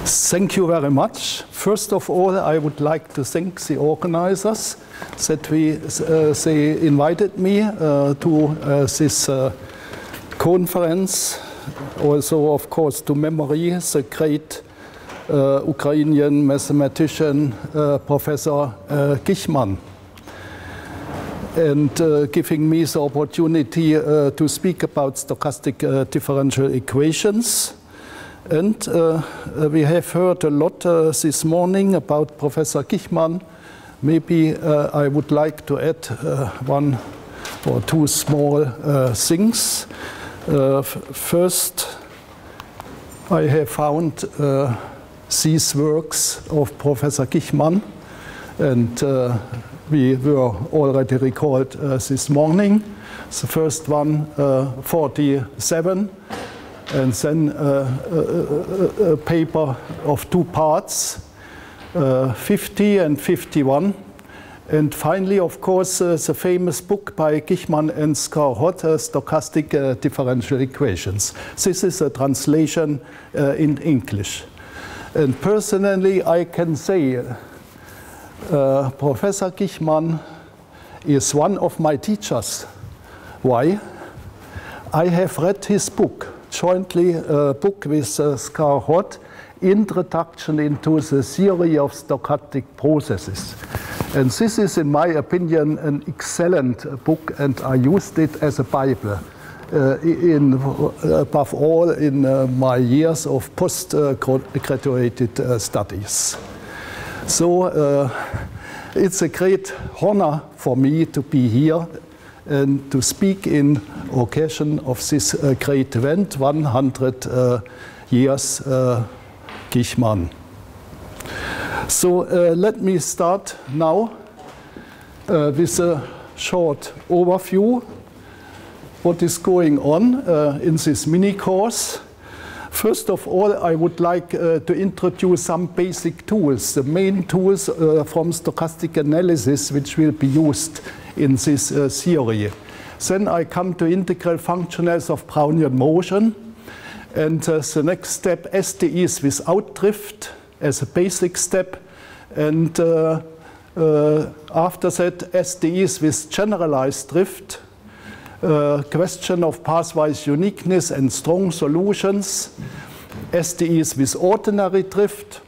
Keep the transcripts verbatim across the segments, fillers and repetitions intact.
Thank you very much. First of all, I would like to thank the organizers that we, uh, they invited me uh, to uh, this uh, conference. Also, of course, to memory the great uh, Ukrainian mathematician, uh, Professor uh, Gichman, and uh, giving me the opportunity uh, to speak about stochastic uh, differential equations. And uh, we have heard a lot uh, this morning about Professor Gichman. Maybe uh, I would like to add uh, one or two small uh, things. Uh, first, I have found uh, these works of Professor Gichman, and uh, we were already recalled uh, this morning. The first one, uh, forty-seven. And then uh, a, a, a paper of two parts, uh, fifty and fifty-one. And finally, of course, uh, the famous book by Gichman and Skar-Hott, uh, Stochastic uh, Differential Equations. This is a translation uh, in English. And personally, I can say uh, Professor Gichman is one of my teachers. Why? I have read his book. Jointly a book with uh, Skar-Hott, Introduction into the Theory of Stochastic Processes. And this is, in my opinion, an excellent book, and I used it as a Bible, uh, in, above all in uh, my years of post-graduate uh, studies. So uh, it's a great honor for me to be here and to speak in occasion of this uh, great event, one hundred uh, years uh, Gichman. So uh, let me start now uh, with a short overview what is going on uh, in this mini course. First of all, I would like uh, to introduce some basic tools, the main tools uh, from stochastic analysis which will be used in this uh, theory. Then I come to integral functionals of Brownian motion, and uh, the next step, S D Es without drift as a basic step, and uh, uh, after that S D Es with generalized drift, uh, question of pathwise uniqueness and strong solutions, S D Es with ordinary drift.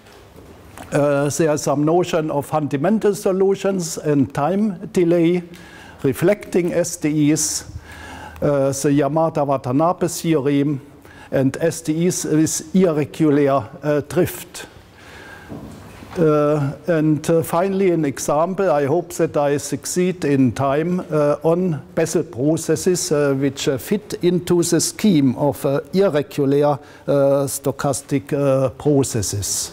Uh, there are some notion of fundamental solutions and time delay, reflecting S D Es, uh, the Yamada-Watanabe theorem, and S D Es with irregular uh, drift. Uh, and uh, finally, an example, I hope that I succeed in time, uh, on Bessel processes uh, which uh, fit into the scheme of uh, irregular uh, stochastic uh, processes.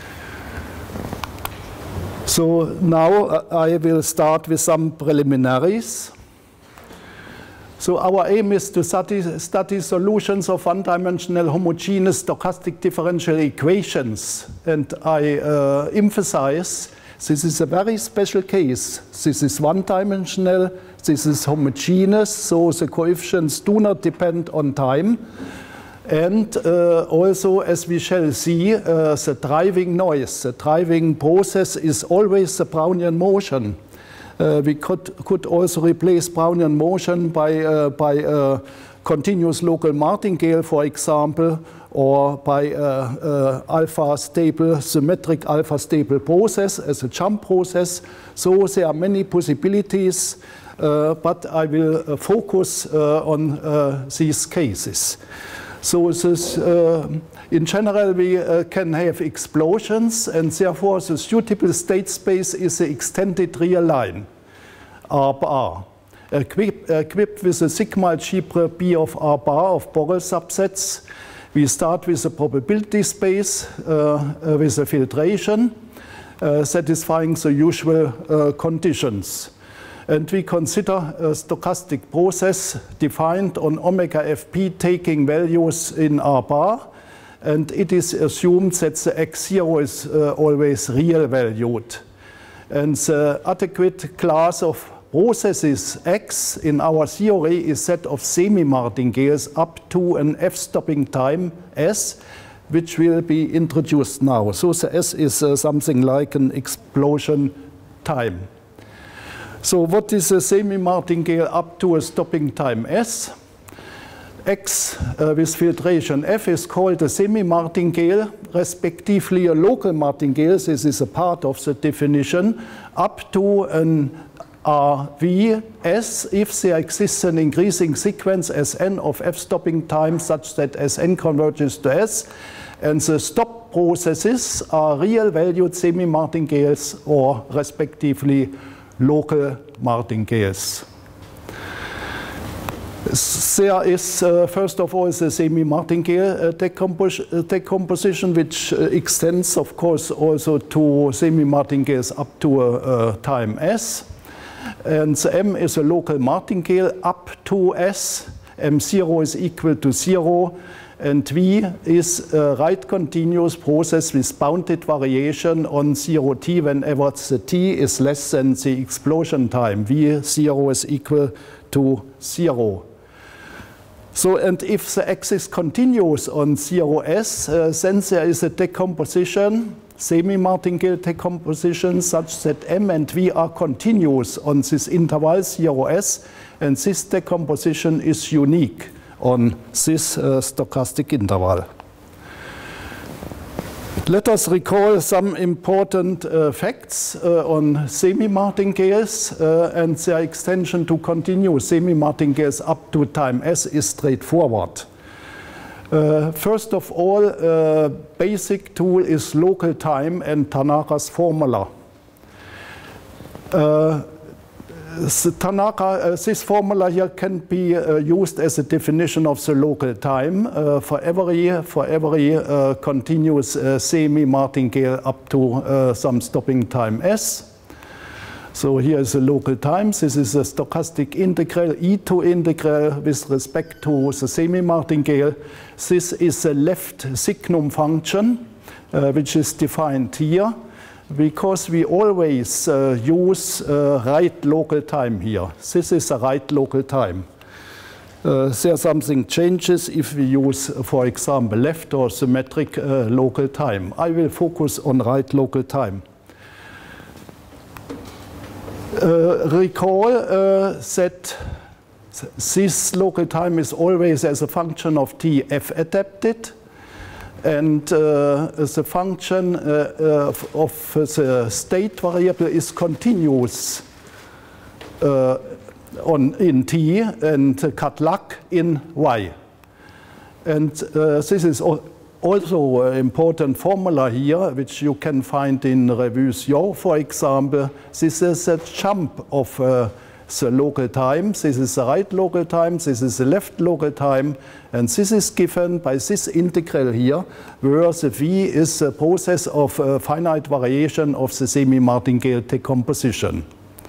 So now uh, I will start with some preliminaries. So our aim is to study, study solutions of one-dimensional homogeneous stochastic differential equations. And I uh, emphasize this is a very special case. This is one-dimensional, this is homogeneous, so the coefficients do not depend on time. And uh, also, as we shall see, uh, the driving noise, the driving process is always the Brownian motion. Uh, we could, could also replace Brownian motion by, uh, by uh, continuous local martingale, for example, or by uh, uh, alpha stable, symmetric alpha stable process as a jump process. So there are many possibilities, uh, but I will uh, focus uh, on uh, these cases. So this, uh, in general, we uh, can have explosions, and therefore the suitable state space is the extended real line, R bar, equipped, equipped with a sigma algebra B of R bar of Borel subsets. We start with a probability space uh, uh, with a filtration, uh, satisfying the usual uh, conditions. And we consider a stochastic process defined on omega F P taking values in R bar. And it is assumed that the x zero is uh, always real valued. And the adequate class of processes X in our theory is set of semi-martingales up to an f-stopping time S, which will be introduced now. So the S is uh, something like an explosion time. So what is a semi-martingale up to a stopping time S? X uh, with filtration F is called a semi-martingale, respectively a local martingale. This is a part of the definition, up to an R V S if there exists an increasing sequence Sn of f stopping times such that Sn converges to S, and the stop processes are real valued semi-martingales or respectively local martingales. There is, uh, first of all, the semi-martingale uh, decompos uh, decomposition, which uh, extends, of course, also to semi-martingales up to a, a time S. And the M is a local martingale up to S. M zero is equal to zero. And V is a right continuous process with bounded variation on zero t whenever the t is less than the explosion time. V zero is equal to zero. So, and if the axis continues on zero S, uh, then there is a decomposition, semi-martingale decomposition, such that M and V are continuous on this interval zero S, and this decomposition is unique on this uh, stochastic interval. Let us recall some important uh, facts uh, on semi-martingales uh, and their extension to continuous semi-martingales up to time S is straightforward. Uh, first of all, uh, basic tool is local time and Tanaka's formula. Uh, Tanaka, uh, this formula here can be uh, used as a definition of the local time uh, for every, for every uh, continuous uh, semi-martingale up to uh, some stopping time S. So here is the local time. This is a stochastic integral, E two integral with respect to the semi-martingale. This is a left signum function, uh, which is defined here, because we always uh, use uh, right local time here. This is a right local time. Uh, there something changes if we use, for example, left or symmetric uh, local time. I will focus on right local time. Uh, recall uh, that this local time is always as a function of t f adapted. And uh, the function uh, uh, of the state variable is continuous uh, on, in t and cut luck in y. And uh, this is also an important formula here, which you can find in Revue-Sion, for example. This is a jump of uh, the local time. This is the right local time, this is the left local time, and this is given by this integral here, where the V is a process of uh, finite variation of the semi-martingale decomposition.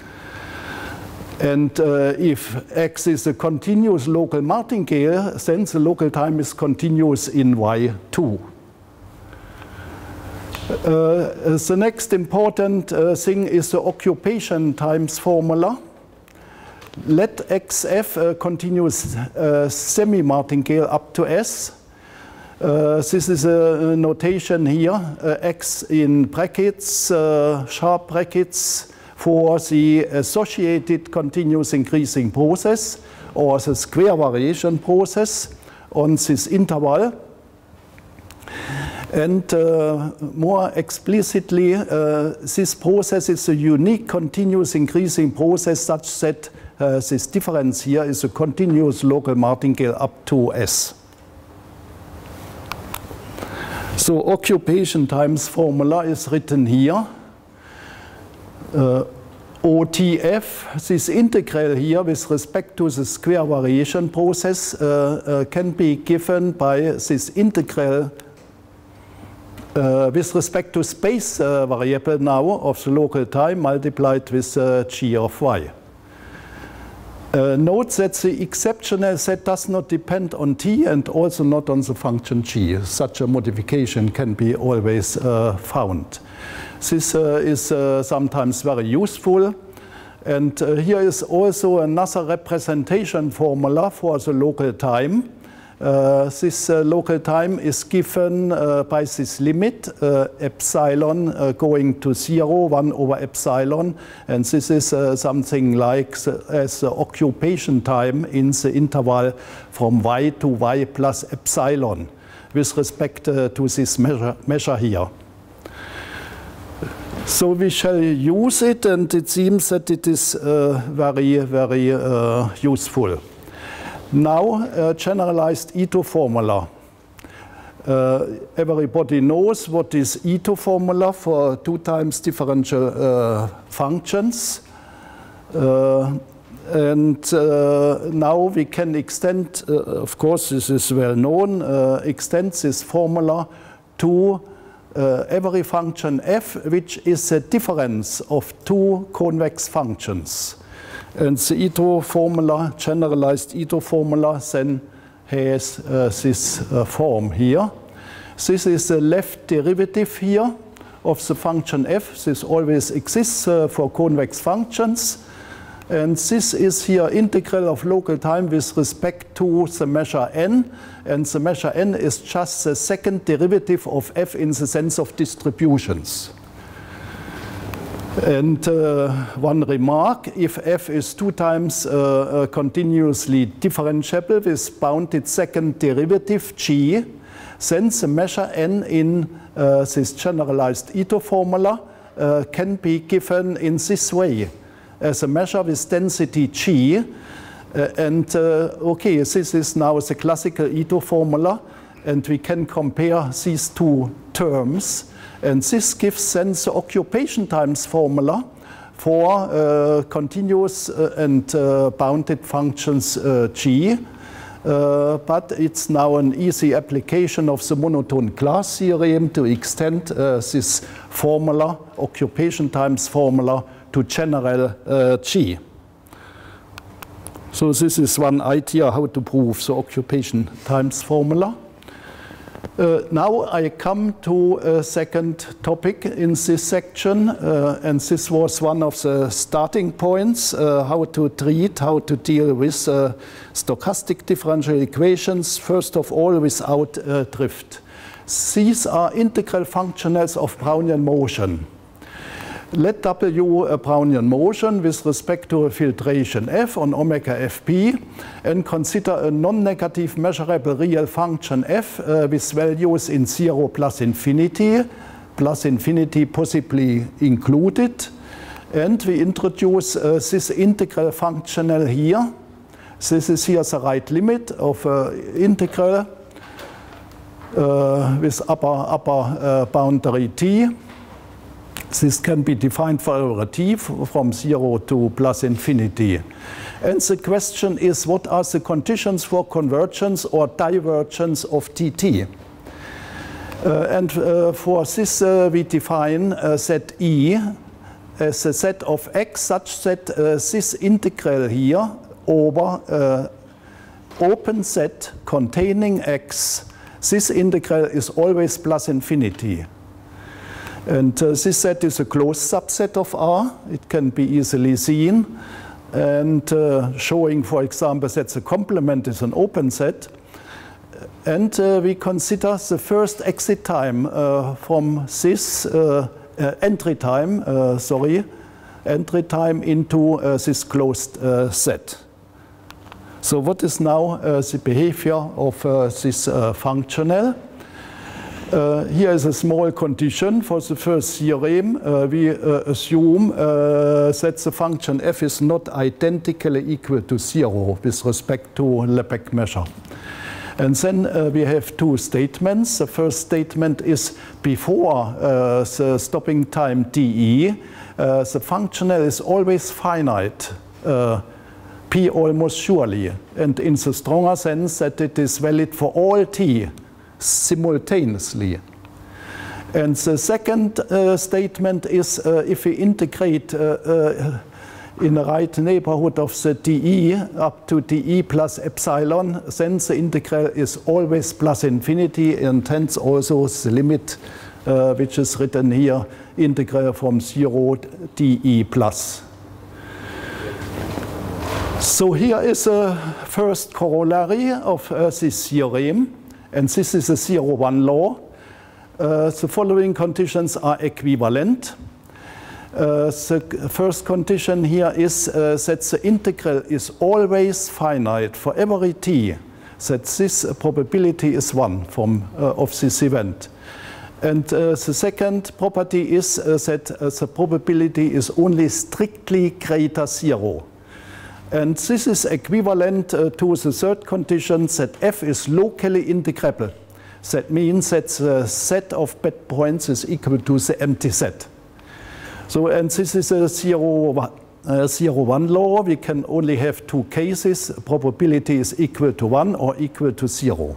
And uh, if X is a continuous local martingale, then the local time is continuous in Y two. Uh, the next important uh, thing is the occupation times formula. Let Xf a continuous uh, semi-martingale up to S. Uh, this is a notation here, uh, X in brackets, uh, sharp brackets, for the associated continuous increasing process or the square variation process on this interval. And uh, more explicitly, uh, this process is a unique continuous increasing process such that Uh, this difference here is a continuous local martingale up to S. So occupation times formula is written here. Uh, O T F, this integral here with respect to the square variation process uh, uh, can be given by this integral uh, with respect to space uh, variable now of the local time multiplied with uh, g of y. Uh, note that the exceptional set does not depend on t and also not on the function g. Such a modification can be always uh, found. This uh, is uh, sometimes very useful. And uh, here is also another representation formula for the local time. Uh, this uh, local time is given uh, by this limit, uh, epsilon uh, going to zero, one over epsilon, and this is uh, something like the, as the occupation time in the interval from y to y plus epsilon with respect uh, to this measure, measure here. So we shall use it, and it seems that it is uh, very, very uh, useful. Now, uh, generalized Ito formula. Uh, everybody knows what is Ito formula for two times differential uh, functions. Uh, and uh, now we can extend, uh, of course this is well known, uh, extend this formula to uh, every function f which is a difference of two convex functions. And the Ito formula, generalized Ito formula, then has uh, this uh, form here. This is the left derivative here of the function f. This always exists uh, for convex functions. And this is here integral of local time with respect to the measure n. And the measure n is just the second derivative of f in the sense of distributions. And uh, one remark, if f is two times uh, uh, continuously differentiable with bounded second derivative g, then the measure n in uh, this generalized Ito formula uh, can be given in this way, as a measure with density g. Uh, and uh, okay, this is now the classical Ito formula, and we can compare these two terms. And this gives then the occupation times formula for uh, continuous uh, and uh, bounded functions uh, g. Uh, but it's now an easy application of the monotone class theorem to extend uh, this formula, occupation times formula, to general uh, g. So this is one idea how to prove the occupation times formula. Uh, now I come to a second topic in this section, uh, and this was one of the starting points, uh, how to treat, how to deal with uh, stochastic differential equations, first of all without uh, drift. These are integral functionals of Brownian motion. Let W a Brownian motion with respect to a filtration f on omega fp, and consider a non-negative measurable real function f uh, with values in zero plus infinity, plus infinity possibly included. And we introduce uh, this integral functional here. This is here the right limit of uh, integral uh, with upper, upper uh, boundary t. This can be defined for a t from zero to plus infinity. And the question is, what are the conditions for convergence or divergence of T T? Uh, and uh, for this uh, we define uh, set E as a set of x such that uh, this integral here over uh, open set containing x, this integral is always plus infinity. And uh, this set is a closed subset of R. It can be easily seen. And uh, showing, for example, that the complement is an open set. And uh, we consider the first exit time uh, from this uh, uh, entry time, uh, sorry, entry time into uh, this closed uh, set. So what is now uh, the behavior of uh, this uh, functional? Uh, here is a small condition for the first theorem. Uh, we uh, assume uh, that the function f is not identically equal to zero with respect to Lebesgue measure. And then uh, we have two statements. The first statement is before uh, the stopping time dE, uh, the functional is always finite, uh, p almost surely, and in the stronger sense that it is valid for all t simultaneously. And the second uh, statement is uh, if we integrate uh, uh, in the right neighborhood of the dE up to dE plus epsilon, then the integral is always plus infinity, and hence also the limit uh, which is written here, integral from zero dE plus. So here is a first corollary of uh, this theorem, and this is a zero one law. Uh, the following conditions are equivalent. Uh, the first condition here is uh, that the integral is always finite for every t, that this uh, probability is one from, uh, of this event. And uh, the second property is uh, that uh, the probability is only strictly greater zero. And this is equivalent uh, to the third condition that f is locally integrable. That means that the set of bed points is equal to the empty set. So, and this is a zero, uh, zero one law. We can only have two cases. Probability is equal to one or equal to zero.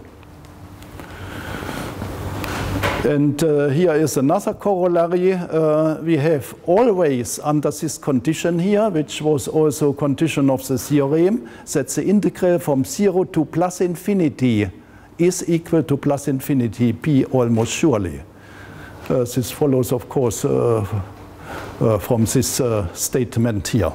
And uh, here is another corollary. Uh, we have always under this condition here, which was also a condition of the theorem, that the integral from zero to plus infinity is equal to plus infinity p almost surely. Uh, this follows, of course, uh, uh, from this uh, statement here.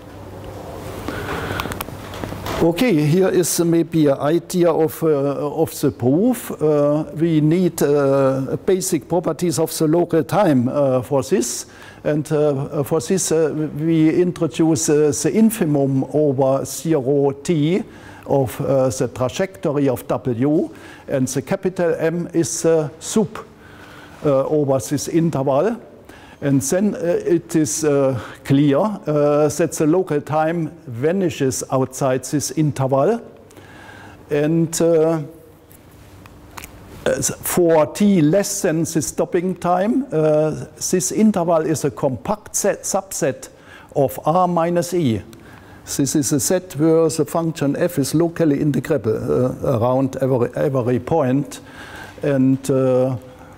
Okay, here is maybe an idea of, uh, of the proof. Uh, we need uh, basic properties of the local time uh, for this. And uh, for this, uh, we introduce uh, the infimum over zero t of uh, the trajectory of W. And the capital M is the sup uh, over this interval. And then uh, it is uh, clear uh, that the local time vanishes outside this interval. And uh, for t less than the stopping time, uh, this interval is a compact set, subset of R minus E. This is a set where the function f is locally integrable uh, around every, every point. And uh,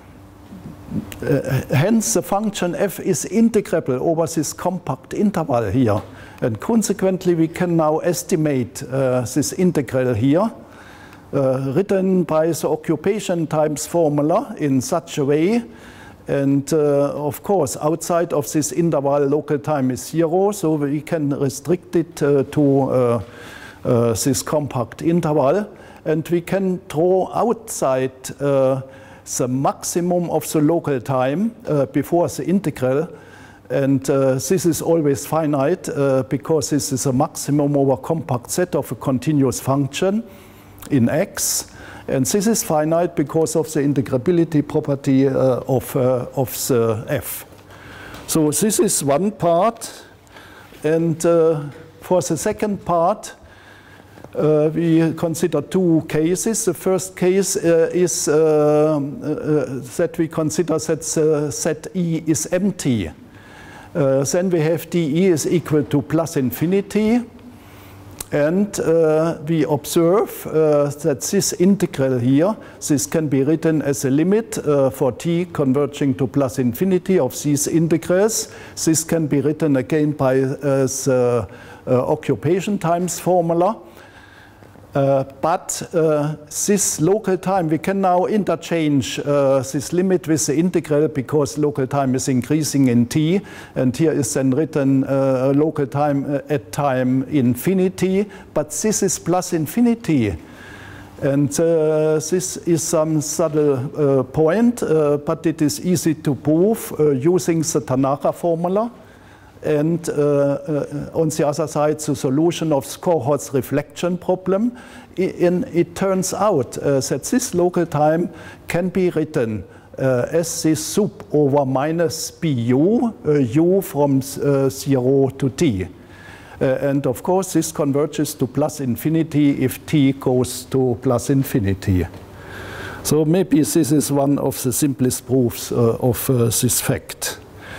Uh, hence, the function f is integrable over this compact interval here. And consequently, we can now estimate uh, this integral here, uh, written by the occupation times formula in such a way. And uh, of course, outside of this interval, local time is zero, so we can restrict it uh, to uh, uh, this compact interval. And we can draw outside uh, the maximum of the local time uh, before the integral, and uh, this is always finite uh, because this is a maximum over a compact set of a continuous function in x, and this is finite because of the integrability property uh, of, uh, of the f. So this is one part, and uh, for the second part, Uh, we consider two cases. The first case uh, is uh, uh, that we consider that uh, set E is empty. Uh, then we have dE is equal to plus infinity. And uh, we observe uh, that this integral here, this can be written as a limit uh, for t converging to plus infinity of these integrals. This can be written again by uh, the uh, occupation times formula. Uh, but uh, this local time, we can now interchange uh, this limit with the integral because local time is increasing in t, and here is then written uh, local time at time infinity, but this is plus infinity. And uh, this is some subtle uh, point, uh, but it is easy to prove uh, using the Tanaka formula. And uh, uh, on the other side, the solution of Skorohod's reflection problem. In, it turns out uh, that this local time can be written uh, as this sup over minus bu, uh, u from uh, zero to t. Uh, and of course, this converges to plus infinity if t goes to plus infinity. So maybe this is one of the simplest proofs uh, of uh, this fact.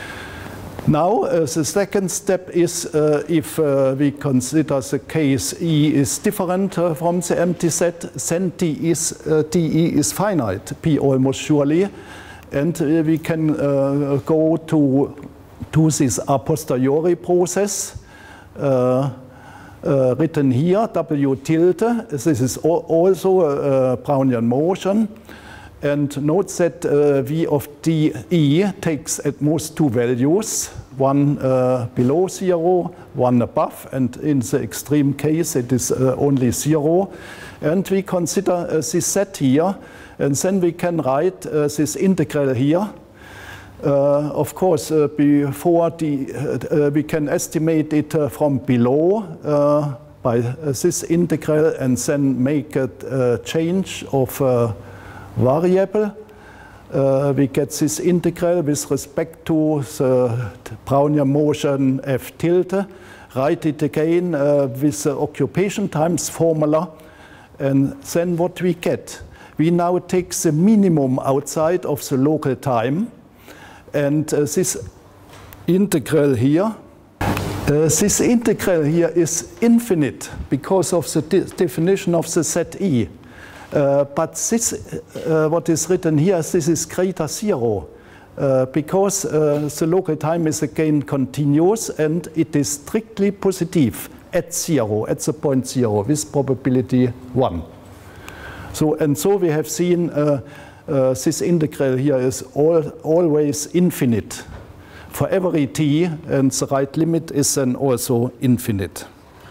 Now, uh, the second step is uh, if uh, we consider the case E is different uh, from the empty set, then D is, uh, dE is finite, P almost surely. And uh, we can uh, go to, to this a posteriori process uh, uh, written here, W tilde. This is also a, a Brownian motion. And note that uh, V of dE takes at most two values, one uh, below zero, one above, and in the extreme case it is uh, only zero. And we consider uh, this set here, and then we can write uh, this integral here. Uh, of course, uh, before the, uh, uh, we can estimate it uh, from below uh, by uh, this integral, and then make a uh, change of uh, variable. Uh, we get this integral with respect to the Brownian motion f tilde. Write it again uh, with the occupation times formula, and then what we get? We now take the minimum outside of the local time. And uh, this integral here, uh, this integral here is infinite because of the de definition of the set E. Uh, but this, uh, what is written here, this is greater zero uh, because uh, the local time is again continuous and it is strictly positive at zero, at the point zero, with probability one. So, and so we have seen uh, Uh, this integral here is all, always infinite for every t, and the right limit is then also infinite.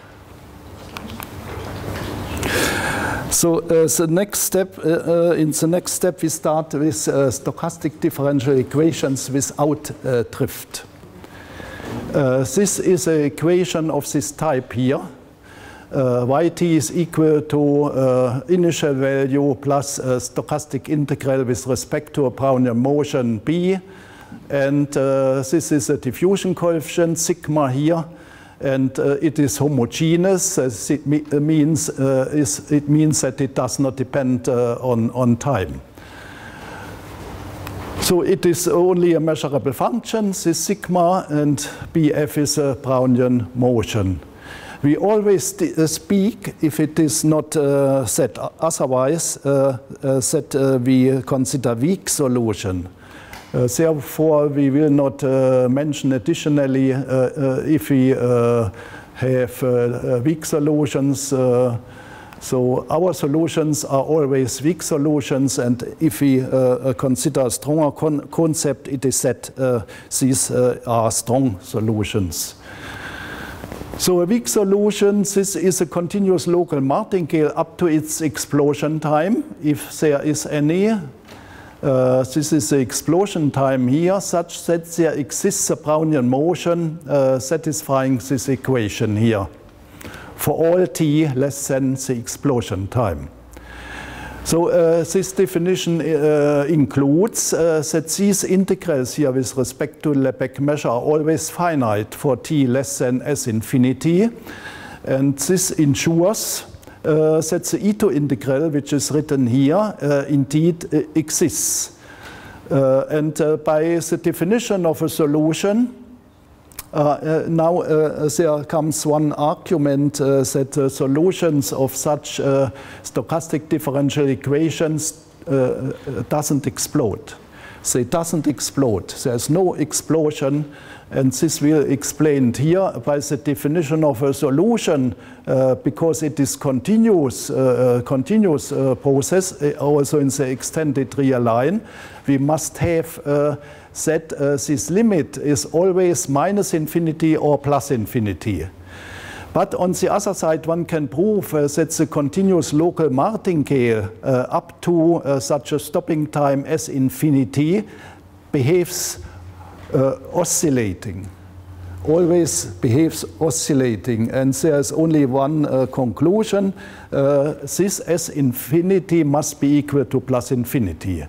So uh, the next step, uh, uh, in the next step we start with uh, stochastic differential equations without uh, drift. Uh, this is an equation of this type here. Uh, yt is equal to uh, initial value plus a stochastic integral with respect to a Brownian motion b, and uh, this is a diffusion coefficient sigma here, and uh, it is homogeneous. As it me means uh, is it means that it does not depend uh, on on time. So it is only a measurable function, this sigma, and bf is a Brownian motion. We always speak, if it is not uh, said otherwise, uh, uh, that uh, we consider weak solution. Uh, therefore, we will not uh, mention additionally uh, uh, if we uh, have uh, weak solutions. Uh, so our solutions are always weak solutions, and if we uh, consider a stronger con concept, it is that uh, these uh, are strong solutions. So a weak solution, this is a continuous local martingale up to its explosion time, if there is any. Uh, this is the explosion time here, such that there exists a Brownian motion uh, satisfying this equation here for all t less than the explosion time. So uh, this definition uh, includes uh, that these integrals here with respect to Lebesgue measure are always finite for t less than s infinity. And this ensures uh, that the Ito integral, which is written here, uh, indeed uh, exists. Uh, and uh, by the definition of a solution, Uh, uh, now uh, there comes one argument uh, that uh, solutions of such uh, stochastic differential equations uh, doesn't explode. So it doesn't explode. There's no explosion, and this will explained here by the definition of a solution, uh, because it is continuous, uh, continuous uh, process, uh, also in the extended real line. We must have uh, that uh, this limit is always minus infinity or plus infinity. But on the other side, one can prove uh, that the continuous local martingale uh, up to uh, such a stopping time as infinity behaves uh, oscillating, always behaves oscillating. And there's only one uh, conclusion. Uh, this S infinity must be equal to plus infinity.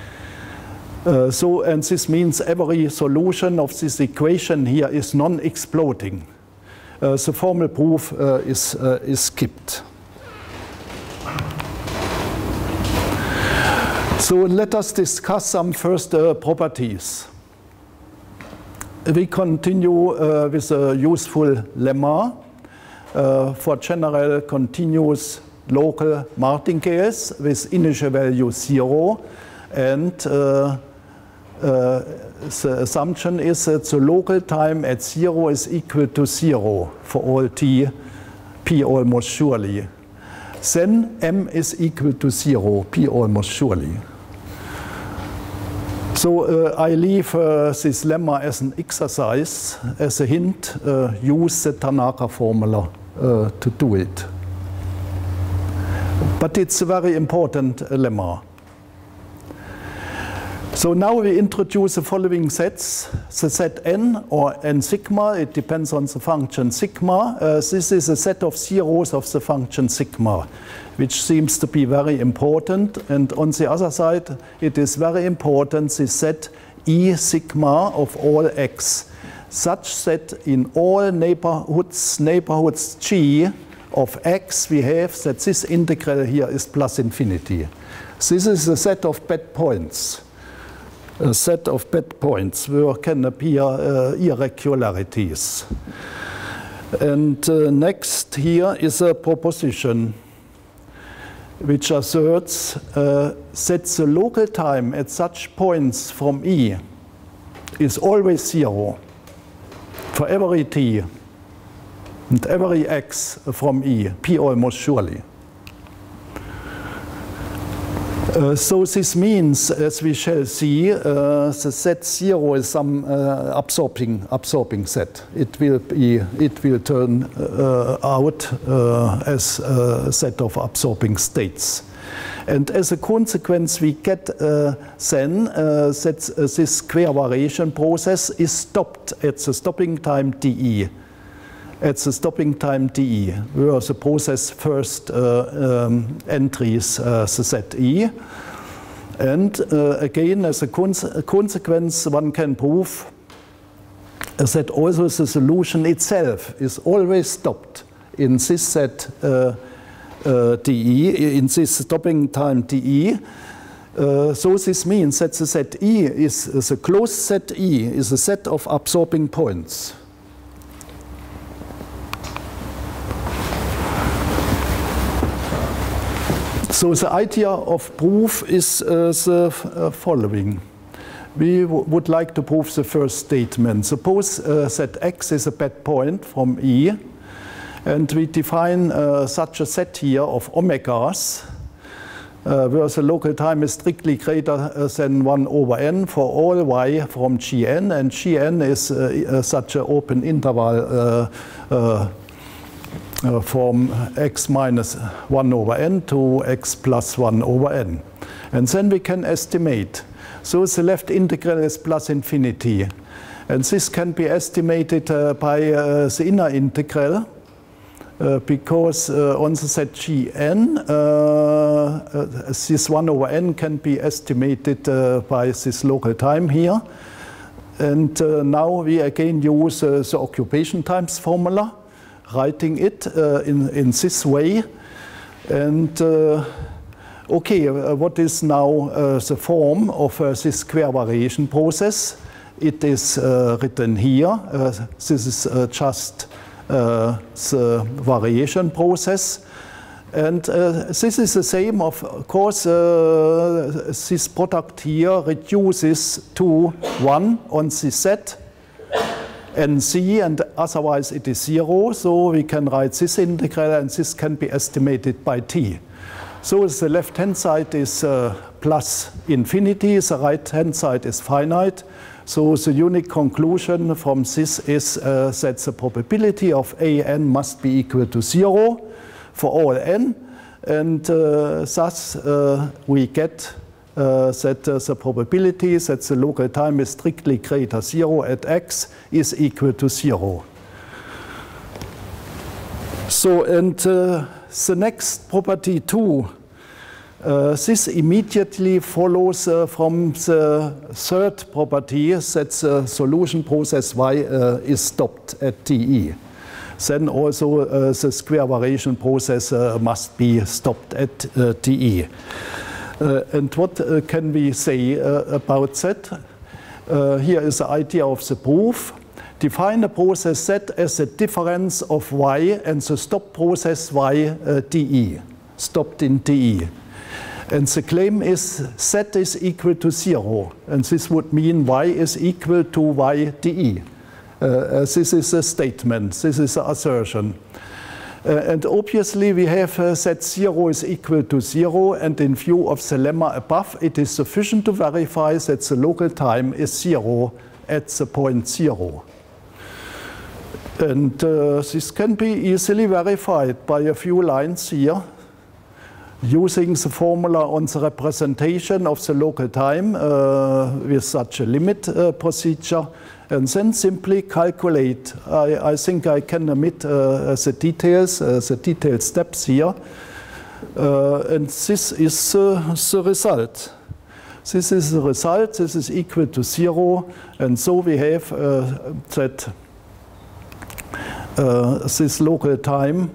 Uh, so, and this means every solution of this equation here is non-exploding. Uh, the formal proof uh, is, uh, is skipped. So let us discuss some first uh, properties. We continue uh, with a useful lemma uh, for general continuous local martingales with initial value zero, and uh, Uh, the assumption is that the local time at zero is equal to zero for all t, p almost surely. Then m is equal to zero, p almost surely. So uh, I leave uh, this lemma as an exercise, as a hint, uh, use the Tanaka formula uh, to do it. But it's a very important uh, lemma. So now we introduce the following sets, the set n or n sigma, it depends on the function sigma. Uh, this is a set of zeros of the function sigma, which seems to be very important. And on the other side, it is very important, the set E sigma of all x, such that in all neighborhoods, neighborhoods G of x, we have that this integral here is plus infinity. This is a set of bad points. A set of bad points where can appear uh, irregularities. And uh, next here is a proposition which asserts uh, that the local time at such points from E is always zero for every t and every x from E, P almost surely. Uh, so this means, as we shall see, uh, the set zero is some uh, absorbing absorbing set. It will be it will turn uh, out uh, as a set of absorbing states, and as a consequence, we get uh, then uh, that uh, this square variation process is stopped at the stopping time dE. At the stopping time dE, where the process first uh, um, entries uh, the set E. And uh, again, as a, conse a consequence, one can prove that also the solution itself is always stopped in this set uh, uh, dE, in this stopping time dE. Uh, so this means that the set E is, is a closed set E, is a set of absorbing points. So the idea of proof is uh, the uh, following. We w would like to prove the first statement. Suppose uh, that x is a bad point from E, and we define uh, such a set here of omegas, uh, where the local time is strictly greater than one over n for all y from Gn, and Gn is uh, uh, such an open interval uh, uh, Uh, from x minus one over n to x plus one over n. And then we can estimate. So the left integral is plus infinity. And this can be estimated uh, by uh, the inner integral, uh, because uh, on the set Gn, uh, uh, this one over n can be estimated uh, by this local time here. And uh, now we again use uh, the occupation times formula, writing it uh, in, in this way. And uh, okay, uh, what is now uh, the form of uh, this square variation process? It is uh, written here. Uh, this is uh, just uh, the variation process. And uh, this is the same, of course, uh, this product here reduces to one on the set. And c, and otherwise it is zero, so we can write this integral, and this can be estimated by t. So the left-hand side is uh, plus infinity, the right-hand side is finite. So the unique conclusion from this is uh, that the probability of a n must be equal to zero for all n, and uh, thus uh, we get Uh, that uh, the probability that the local time is strictly greater zero at x is equal to zero. So, and uh, the next property too, uh, this immediately follows uh, from the third property that the solution process y uh, is stopped at dE. Then also uh, the square variation process uh, must be stopped at uh, dE. Uh, and what uh, can we say uh, about that? Uh, here is the idea of the proof. Define a process z as the difference of y and the stop process y uh, dE, stopped in dE. And the claim is z is equal to zero, and this would mean y is equal to y dE. Uh, this is a statement, this is an assertion. Uh, and obviously we have uh, set zero is equal to zero, and in view of the lemma above, it is sufficient to verify that the local time is zero at the point zero. And uh, this can be easily verified by a few lines here, using the formula on the representation of the local time uh, with such a limit uh, procedure, and then simply calculate. I, I think I can omit uh, the details, uh, the detailed steps here. Uh, and this is uh, the result. This is the result. This is equal to zero. And so we have uh, that uh, this local time.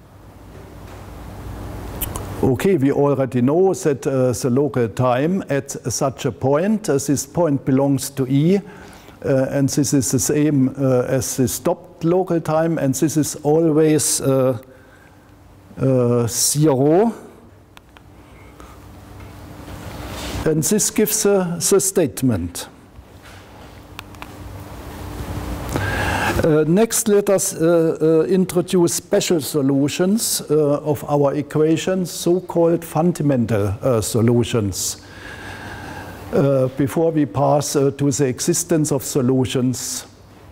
Okay, we already know that uh, the local time at such a point, uh, this point belongs to E. Uh, and this is the same uh, as the stopped local time, and this is always uh, uh, zero. And this gives uh, the statement. Uh, next, let us uh, uh, introduce special solutions uh, of our equations, so-called fundamental uh, solutions. Uh, before we pass uh, to the existence of solutions.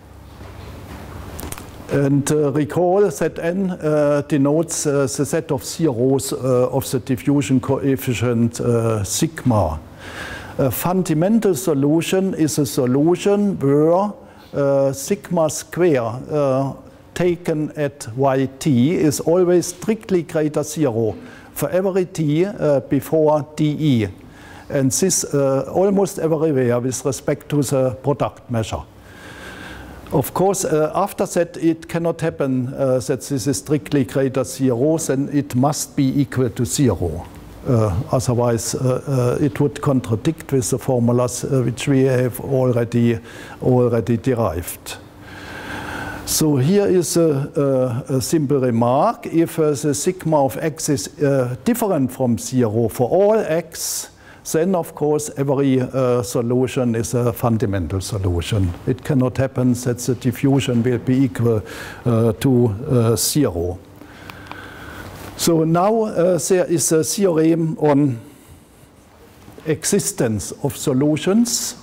And uh, recall that n uh, denotes uh, the set of zeros uh, of the diffusion coefficient uh, sigma. A fundamental solution is a solution where uh, sigma square uh, taken at yt is always strictly greater zero for every t uh, before dE. And this uh, almost everywhere with respect to the product measure. Of course, uh, after that, it cannot happen uh, that this is strictly greater zero, then it must be equal to zero. Uh, otherwise, uh, uh, it would contradict with the formulas uh, which we have already, already derived. So here is a, a, a simple remark. If uh, the sigma of x is uh, different from zero for all x, then of course every uh, solution is a fundamental solution. It cannot happen that the diffusion will be equal uh, to uh, zero. So now uh, there is a theorem on existence of solutions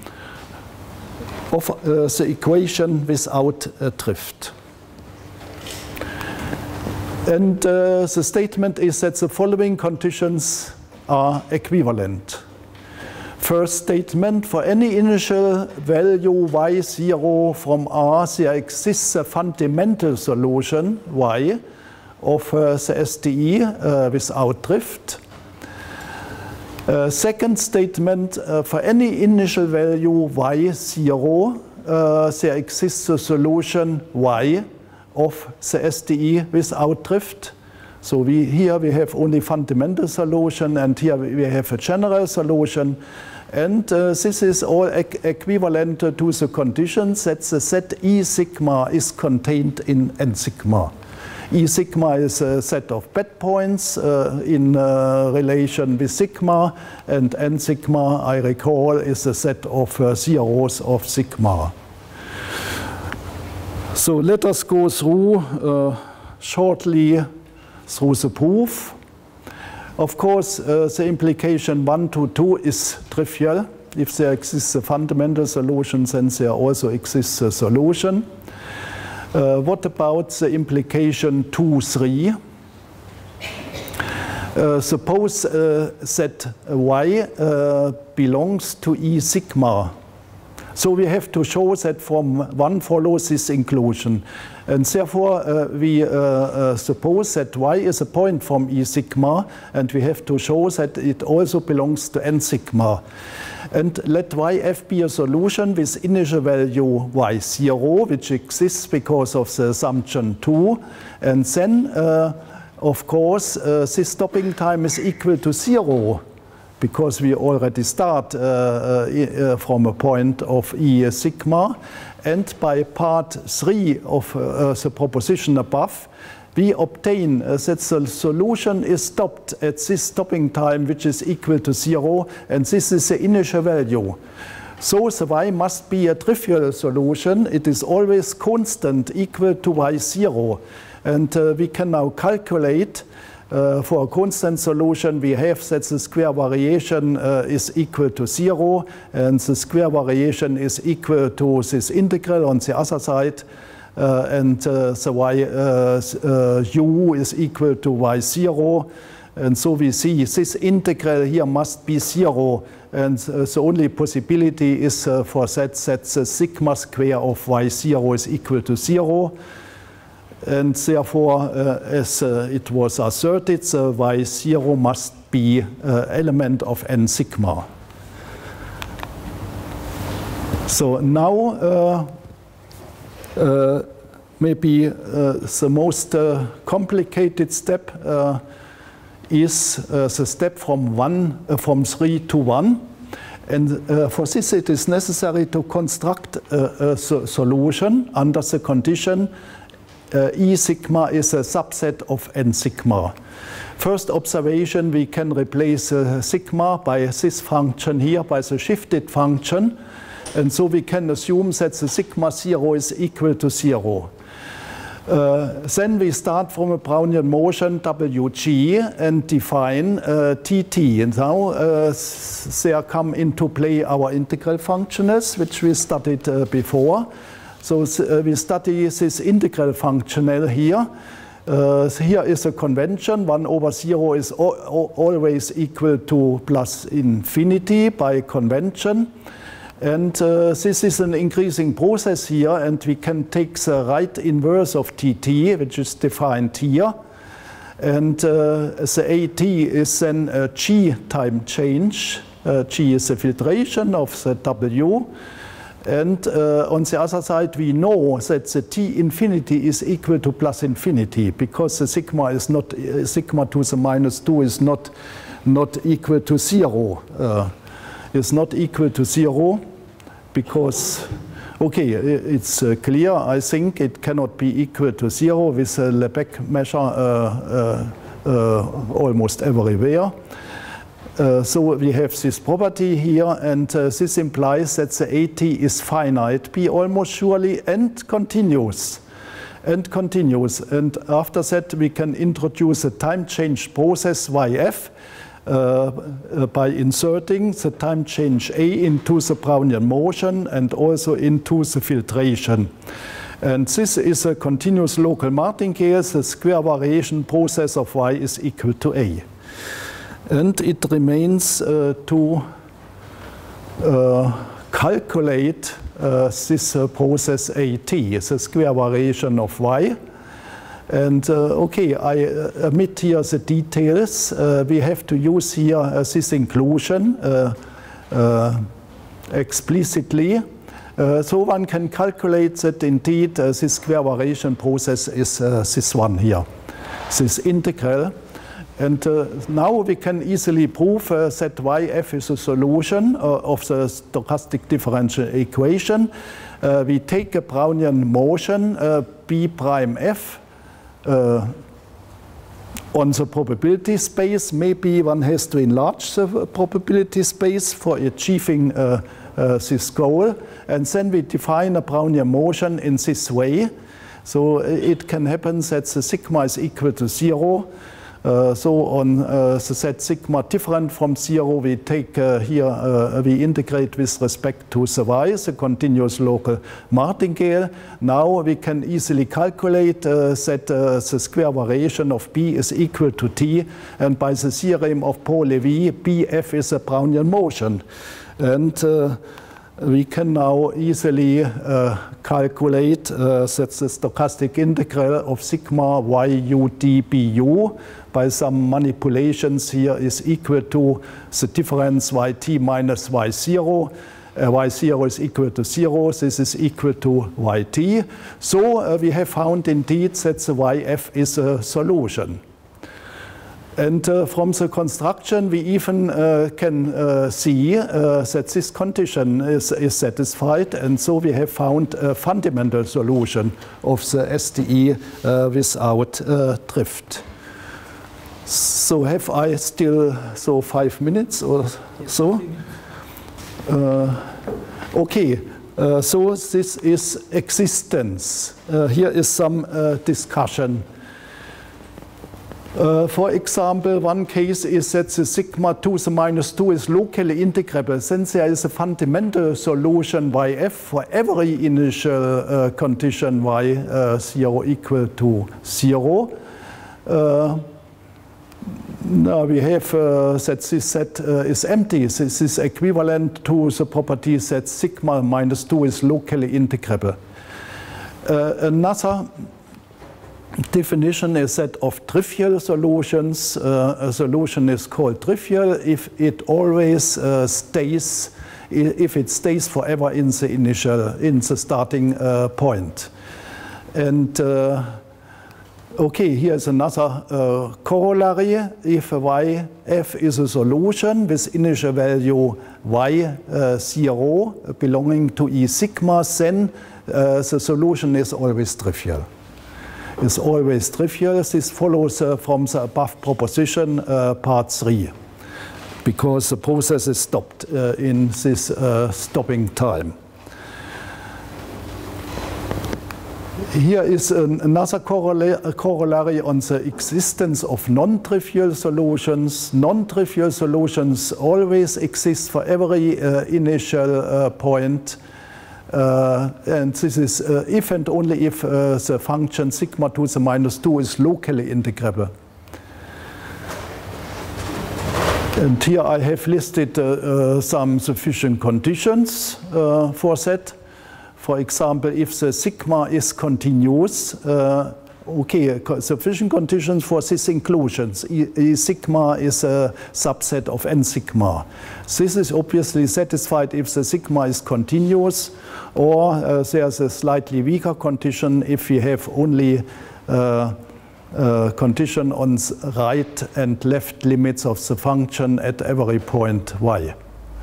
of uh, the equation without a drift. And uh, the statement is that the following conditions are equivalent. First statement, for any initial value y zero from R, there exists a fundamental solution y of uh, the S D E uh, without drift. Uh, second statement, uh, for any initial value y zero, uh, there exists a solution y of the S D E without drift. So we, here we have only fundamental solution, and here we have a general solution. And uh, this is all e equivalent to the conditions that the set E sigma is contained in n sigma. E sigma is a set of bed points uh, in uh, relation with sigma, and n sigma, I recall, is a set of uh, zeros of sigma. So let us go through uh, shortly through the proof. Of course, uh, the implication one to two is trivial. If there exists a fundamental solution, then there also exists a solution. Uh, what about the implication two, three? Uh, suppose uh, that y uh, belongs to E sigma. So we have to show that from one follows this inclusion. And therefore, uh, we uh, uh, suppose that y is a point from E sigma, and we have to show that it also belongs to n sigma. And let yf be a solution with initial value y zero, which exists because of the assumption two. And then, uh, of course, uh, this stopping time is equal to zero, because we already start uh, uh, from a point of E sigma. And by part three of uh, the proposition above, we obtain uh, that the solution is stopped at this stopping time, which is equal to zero, and this is the initial value. So the y must be a trivial solution. It is always constant, equal to y zero. And uh, we can now calculate uh, for a constant solution, we have that the square variation uh, is equal to zero, and the square variation is equal to this integral on the other side. Uh, and uh, the y uh, uh, u is equal to y zero, and so we see this integral here must be zero, and uh, the only possibility is uh, for that that the sigma square of y zero is equal to zero, and therefore uh, as uh, it was asserted, the y zero must be uh, element of n sigma. So now uh, Uh, maybe uh, the most uh, complicated step uh, is uh, the step from one uh, from three to one, and uh, for this it is necessary to construct a, a so solution under the condition uh, E sigma is a subset of n sigma. First observation, we can replace uh, sigma by this function here, by the shifted function. And so we can assume that the sigma zero is equal to zero. Uh, then we start from a Brownian motion W G and define uh, T T. And now uh, there come into play our integral functionals, which we studied uh, before. So uh, we study this integral functional here. Uh, so here is a convention. one over zero is always equal to plus infinity by convention. And uh, this is an increasing process here, and we can take the right inverse of T T, which is defined here. And uh, the A T is then a G time change. Uh, G is the filtration of the W. And uh, on the other side, we know that the T infinity is equal to plus infinity, because the sigma is not, uh, sigma to the minus two is not, not equal to zero. Uh, is not equal to zero. Because, okay, it's uh, clear, I think it cannot be equal to zero with a Lebesgue measure uh, uh, uh, almost everywhere. Uh, so we have this property here, and uh, this implies that the A T is finite, be almost surely, and continuous. And continuous. And after that, we can introduce a time change process Y F. Uh, uh, by inserting the time change A into the Brownian motion and also into the filtration. And this is a continuous local martingale. The square variation process of Y is equal to A. And it remains uh, to uh, calculate uh, this uh, process A T, the square variation of Y. And uh, okay, I uh, omit here the details. Uh, we have to use here uh, this inclusion uh, uh, explicitly. Uh, so one can calculate that indeed uh, this square variation process is uh, this one here, this integral. And uh, now we can easily prove uh, that Y F is a solution uh, of the stochastic differential equation. Uh, we take a Brownian motion, uh, B prime F, Uh, on the probability space. Maybe one has to enlarge the probability space for achieving uh, uh, this goal. And then we define a Brownian motion in this way. So it can happen that the sigma is equal to zero. Uh, so on uh, the set sigma different from zero, we take uh, here, uh, we integrate with respect to the y, the continuous local martingale. Now we can easily calculate uh, that uh, the square variation of B is equal to T, and by the theorem of Paul-Levy, B F is a Brownian motion. And uh, we can now easily uh, calculate uh, that the stochastic integral of sigma y u d b u by some manipulations here is equal to the difference yt minus y zero. Uh, y zero is equal to zero. This is equal to yt. So uh, we have found indeed that the Y F is a solution. And uh, from the construction, we even uh, can uh, see uh, that this condition is, is satisfied. And so we have found a fundamental solution of the S D E uh, without uh, drift. So have I still so five minutes or so? Uh, okay, uh, so this is existence. Uh, here is some uh, discussion. Uh, for example, one case is that the sigma to the minus two is locally integrable. Since there is a fundamental solution y f for every initial uh, condition y uh, zero equal to zero, uh, now we have uh, that this set uh, is empty. This is equivalent to the property that sigma minus two is locally integrable. Uh, another definition is that of trivial solutions. Uh, a solution is called trivial if it always uh, stays, if it stays forever in the initial, in the starting uh, point. And uh, okay, here's another uh, corollary. If y f is a solution with initial value y uh, zero belonging to E sigma, then uh, the solution is always trivial. Is always trivial. This follows uh, from the above proposition, uh, part three, because the process is stopped uh, in this uh, stopping time. Here is an, another corollary, corollary on the existence of non-trivial solutions. Non-trivial solutions always exist for every uh, initial uh, point. Uh, and this is uh, if and only if uh, the function sigma to the minus two is locally integrable. And here I have listed uh, uh, some sufficient conditions uh, for that. For example, if the sigma is continuous, uh, okay, sufficient conditions for these inclusions. E, e sigma is a subset of n sigma. This is obviously satisfied if the sigma is continuous, or uh, there's a slightly weaker condition if we have only uh, uh, condition on right and left limits of the function at every point y.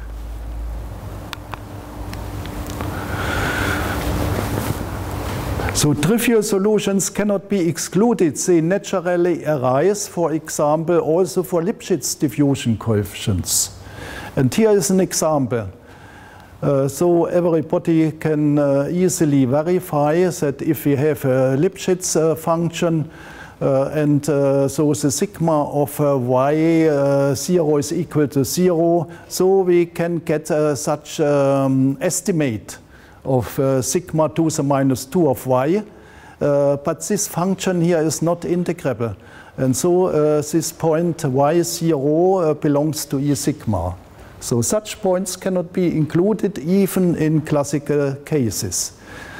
So trivial solutions cannot be excluded. They naturally arise, for example, also for Lipschitz diffusion coefficients. And here is an example. Uh, so everybody can uh, easily verify that if we have a Lipschitz uh, function uh, and uh, so the sigma of uh, y uh, zero is equal to zero, so we can get uh, such um, estimate of uh, sigma to the minus two of y, uh, but this function here is not integrable. And so uh, this point y zero uh, belongs to E sigma. So such points cannot be included even in classical cases.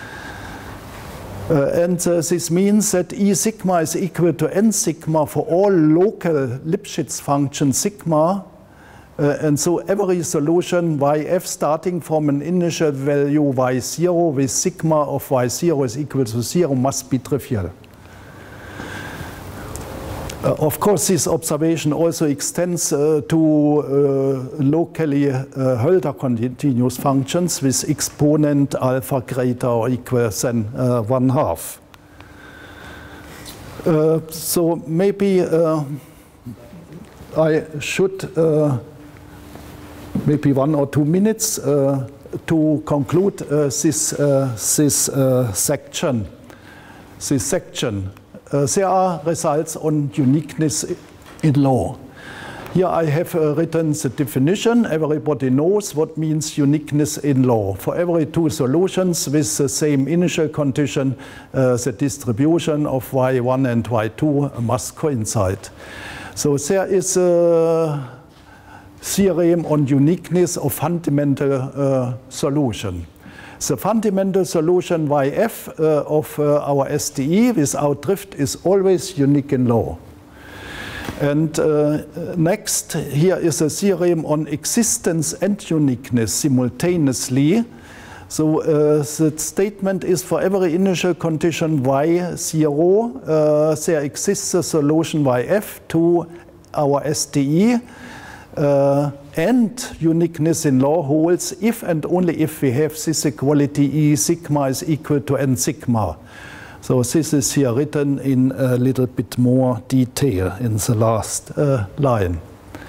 Uh, and uh, this means that E sigma is equal to n sigma for all local Lipschitz function sigma. Uh, and so every solution y f starting from an initial value y zero with sigma of y zero is equal to zero must be trivial. Uh, of course, this observation also extends uh, to uh, locally uh, Hölder continuous functions with exponent alpha greater or equal than uh, one half. Uh, so maybe uh, I should uh, maybe one or two minutes uh, to conclude uh, this uh, this uh, section. This section. Uh, there are results on uniqueness in law. Here I have uh, written the definition. Everybody knows what means uniqueness in law. For every two solutions with the same initial condition, uh, the distribution of y one and y two must coincide. So there is a theorem on uniqueness of fundamental uh, solution. The fundamental solution y f uh, of uh, our S D E without drift is always unique in law. And uh, next, here is a theorem on existence and uniqueness simultaneously. So uh, the statement is for every initial condition y zero, uh, there exists a solution y f to our S D E. Uh, and uniqueness in law holds if and only if we have this equality E sigma is equal to n sigma. So this is here written in a little bit more detail in the last uh, line.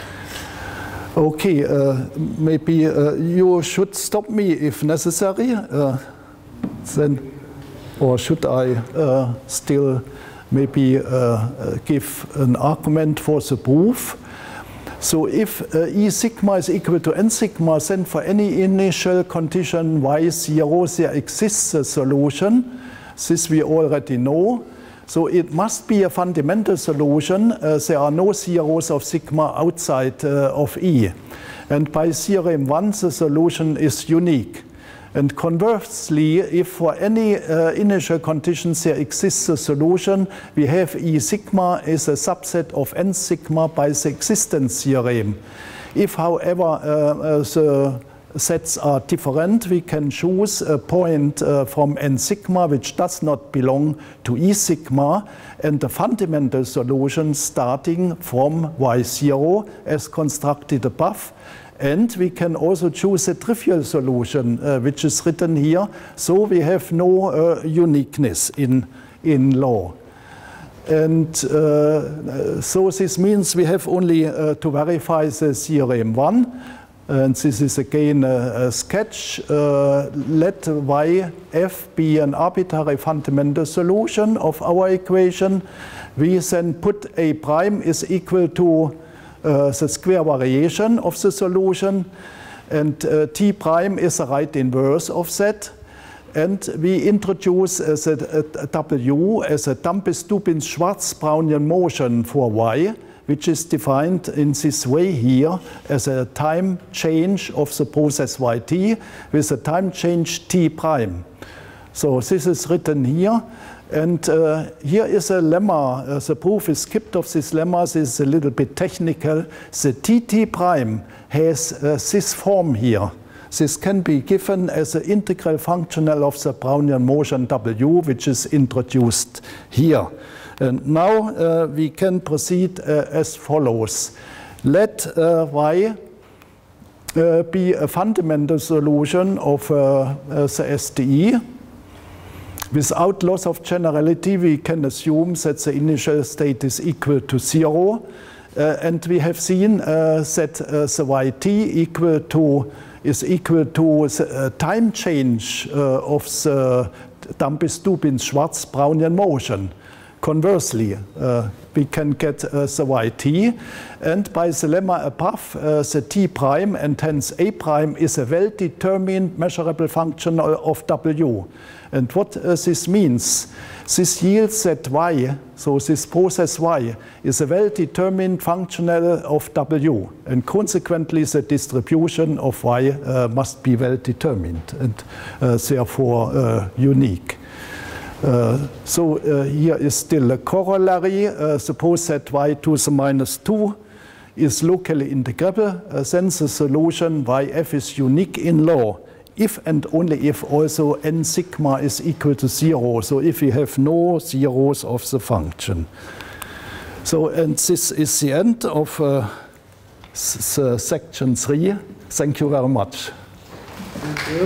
Okay, uh, maybe uh, you should stop me if necessary. Uh, then, or should I uh, still maybe uh, give an argument for the proof. So if uh, E sigma is equal to N sigma, then for any initial condition y zero, there exists a solution. This we already know. So it must be a fundamental solution. Uh, there are no zeros of sigma outside uh, of E. And by theorem one, the solution is unique. And conversely, if for any uh, initial conditions there exists a solution, we have E sigma is a subset of N sigma by the existence theorem. If, however, uh, uh, the sets are different, we can choose a point uh, from N sigma which does not belong to E sigma, and the fundamental solution starting from y zero as constructed above. And we can also choose a trivial solution, uh, which is written here. So we have no uh, uniqueness in, in law. And uh, so this means we have only uh, to verify the theorem one. And this is again a, a sketch. Uh, let y f be an arbitrary fundamental solution of our equation. We then put a prime is equal to Uh, the square variation of the solution, and uh, t prime is the right inverse of that. And we introduce as a, a, a W as a Dampis-Dubins-Schwarz-Brownian motion for y, which is defined in this way here as a time change of the process yt with a time change t prime. So this is written here. And uh, here is a lemma. Uh, the proof is skipped of this lemma. This is a little bit technical. The tt prime has uh, this form here. This can be given as an integral functional of the Brownian motion W, which is introduced here. And now uh, we can proceed uh, as follows. Let uh, y uh, be a fundamental solution of uh, uh, the S D E. Without loss of generality, we can assume that the initial state is equal to zero. Uh, and we have seen uh, that uh, the yt equal to, is equal to the uh, time change uh, of the Dampis-Dubins-Schwarz-Brownian motion. Conversely, uh, we can get uh, the yt, and by the lemma above, uh, the t prime and hence a prime is a well-determined measurable function of W. And what uh, this means, this yields that y, so this process y, is a well-determined functional of W, and consequently the distribution of y uh, must be well-determined and uh, therefore uh, unique. Uh, so uh, here is still a corollary. Uh, suppose that y to the minus two is locally integrable, uh, then the solution yf is unique in law, if and only if also n sigma is equal to zero. So if we have no zeros of the function. So, and this is the end of uh, the section three. Thank you very much. Thank you.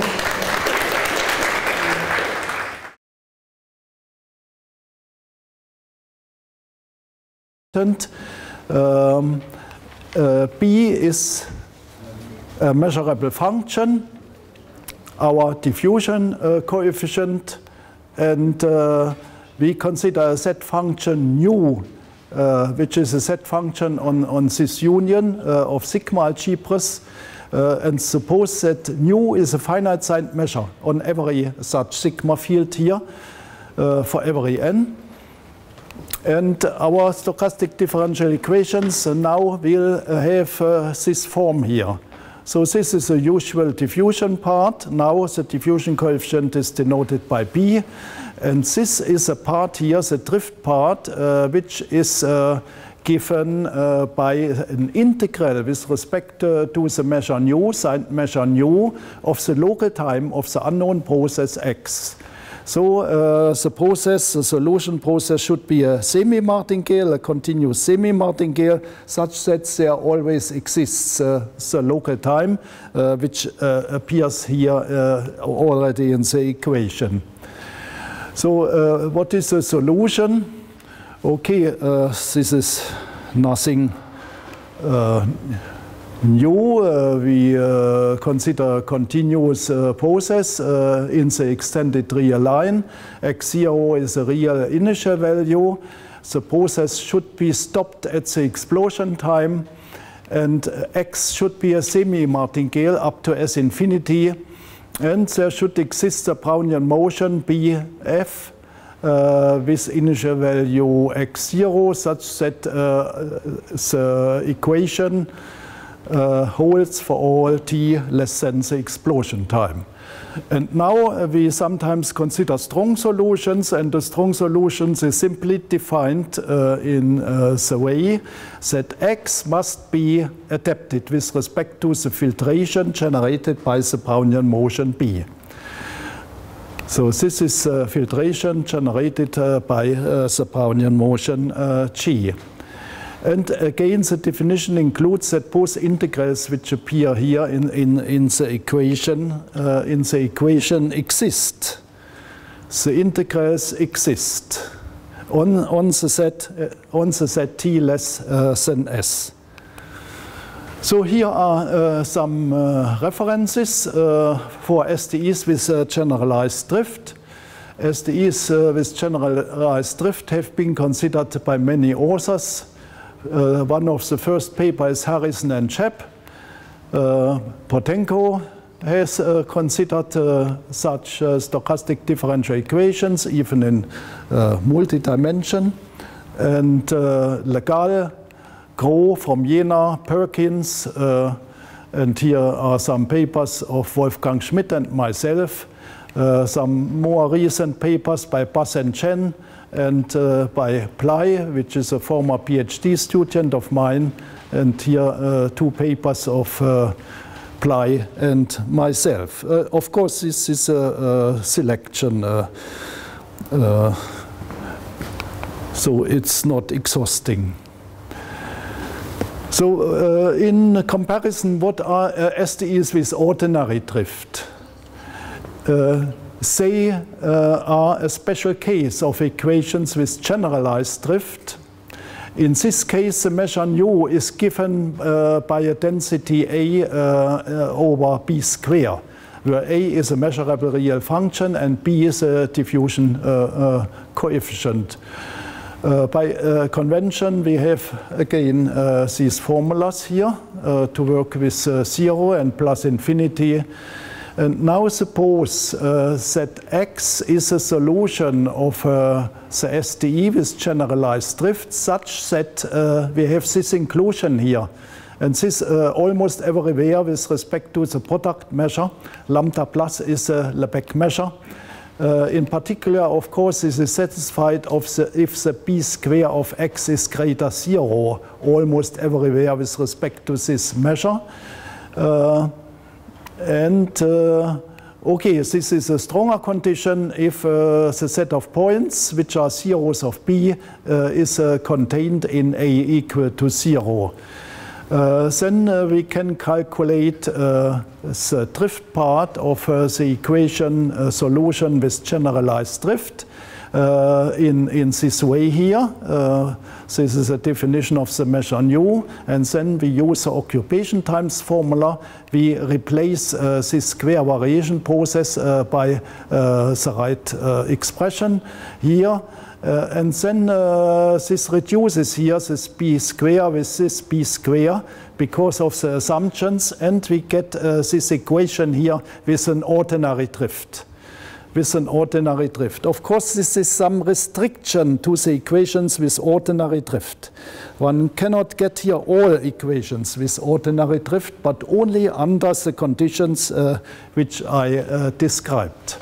Um, uh, B is a measurable function, our diffusion uh, coefficient, and uh, we consider a set function nu, uh, which is a set function on, on this union uh, of sigma algebras, uh, and suppose that nu is a finite signed measure on every such sigma field here uh, for every n. And our stochastic differential equations now will have uh, this form here. So this is the usual diffusion part. Now the diffusion coefficient is denoted by B. And this is a part here, the drift part, uh, which is uh, given uh, by an integral with respect uh, to the measure nu, signed measure nu, of the local time of the unknown process x. So uh, the process, the solution process should be a semi-martingale, a continuous semi-martingale, such that there always exists uh, the local time, uh, which uh, appears here uh, already in the equation. So uh, what is the solution? Okay, uh, this is nothing uh, nu, uh, we uh, consider continuous uh, process uh, in the extended real line. x zero is a real initial value. The process should be stopped at the explosion time, and x should be a semi-martingale up to S infinity, and there should exist a Brownian motion B f uh, with initial value x zero, such that uh, the equation uh, holds for all t less than the explosion time. And now uh, we sometimes consider strong solutions, and the strong solutions is simply defined uh, in uh, the way that x must be adapted with respect to the filtration generated by the Brownian motion B. So this is uh, filtration generated uh, by uh, the Brownian motion uh, G. And again, the definition includes that both integrals which appear here in, in, in the equation uh, in the equation exist. The integrals exist on, on, the, set, uh, on the set t less uh, than s. So here are uh, some uh, references uh, for S D Es with uh, generalized drift. S D Es uh, with generalized drift have been considered by many authors. Uh, one of the first papers is Harrison and Chepp. Uh, Potenko has uh, considered uh, such uh, stochastic differential equations, even in uh, multi-dimension. And uh, Legal, Groh from Jena, Perkins, uh, and here are some papers of Wolfgang Schmidt and myself. Uh, some more recent papers by Bass and Chen, and uh, by Ply, which is a former PhD student of mine, and here uh, two papers of uh, Ply and myself. Uh, of course, this is a, a selection, uh, uh, so it's not exhausting. So uh, in comparison, what are uh, S D Es with ordinary drift? Uh, They uh, are a special case of equations with generalized drift. In this case, the measure nu is given uh, by a density A uh, uh, over B square, where A is a measurable real function and B is a diffusion uh, uh, coefficient. Uh, by uh, convention, we have again uh, these formulas here uh, to work with uh, zero and plus infinity. And now suppose uh, that x is a solution of uh, the S D E with generalized drift, such that uh, we have this inclusion here. And this uh, almost everywhere with respect to the product measure. Lambda plus is a Lebesgue measure. Uh, in particular, of course, this is satisfied of the, if the b square of x is greater zero, almost everywhere with respect to this measure. Uh, And uh, okay, this is a stronger condition if uh, the set of points, which are zeros of B, uh, is uh, contained in A equal to zero. Uh, then uh, we can calculate uh, the drift part of uh, the equation uh, solution with generalized drift uh, in, in this way here. Uh, This is a definition of the measure nu, and then we use the occupation times formula. We replace uh, this square variation process uh, by uh, the right uh, expression here. Uh, and then uh, this reduces here this b square with this b square because of the assumptions, and we get uh, this equation here with an ordinary drift. With an ordinary drift. Of course, this is some restriction to the equations with ordinary drift. One cannot get here all equations with ordinary drift, but only under the conditions uh, which I uh, described.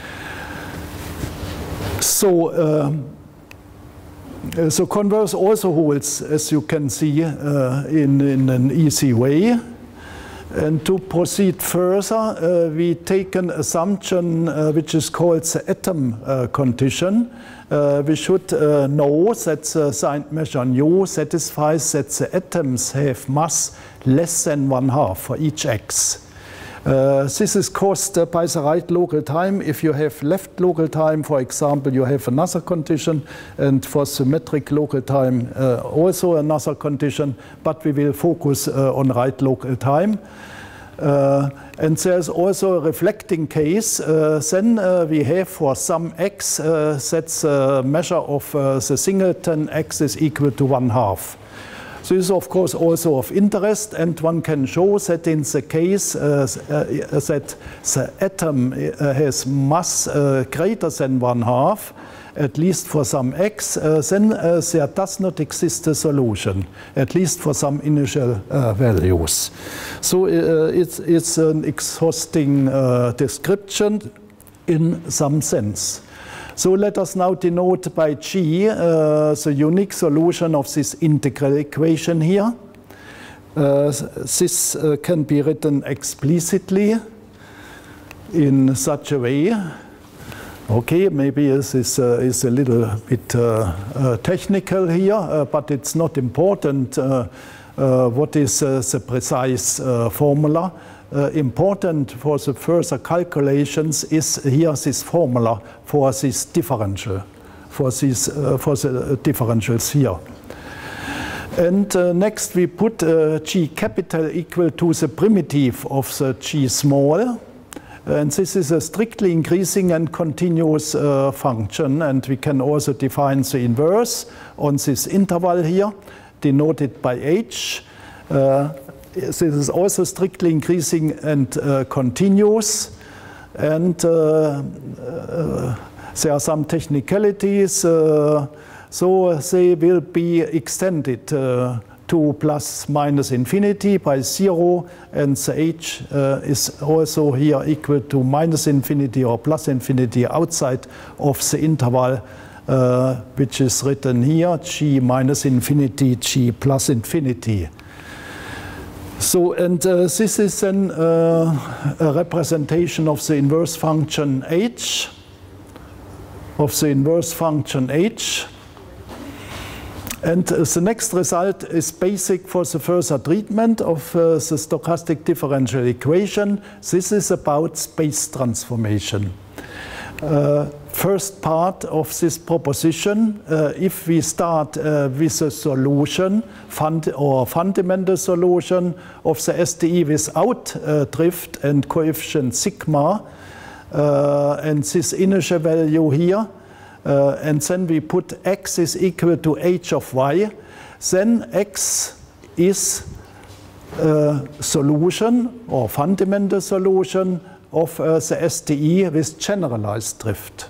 So, um, so converse also holds, as you can see, uh, in, in an easy way. And to proceed further, uh, we take an assumption uh, which is called the atom uh, condition. Uh, we should uh, know that the signed measure nu satisfies that the atoms have mass less than one half for each x. Uh, this is caused uh, by the right local time. If you have left local time, for example, you have another condition, and for symmetric local time, uh, also another condition, but we will focus uh, on right local time. Uh, and there's also a reflecting case. Uh, then uh, we have for some x, uh, that's a measure of uh, the singleton x is equal to one half. So this is of course also of interest, and one can show that in the case uh, uh, that the atom uh, has mass uh, greater than one half, at least for some x, uh, then uh, there does not exist a solution, at least for some initial uh, values. So uh, it's, it's an exhausting uh, description in some sense. So let us now denote by G uh, the unique solution of this integral equation here. Uh, this uh, can be written explicitly in such a way. Okay, maybe this is, uh, is a little bit uh, uh, technical here, uh, but it's not important uh, uh, what is uh, the precise uh, formula. Uh, important for the further calculations is here this formula for this differential, for, these, uh, for the differentials here. And uh, next we put uh, G capital equal to the primitive of the G small. And this is a strictly increasing and continuous uh, function, and we can also define the inverse on this interval here, denoted by H. Uh, This is also strictly increasing and uh, continuous, and uh, uh, there are some technicalities, uh, so they will be extended uh, to plus minus infinity by zero, and the H uh, is also here equal to minus infinity or plus infinity outside of the interval, uh, which is written here, G minus infinity, G plus infinity. So, and uh, this is then uh, a representation of the inverse function h, of the inverse function h. And uh, the next result is basic for the further treatment of uh, the stochastic differential equation. This is about space transformation. Uh, first part of this proposition, uh, if we start uh, with a solution fund or fundamental solution of the S D E without uh, drift and coefficient sigma, uh, and this initial value here, uh, and then we put x is equal to h of y, then x is a solution or fundamental solution of uh, the S D E with generalized drift.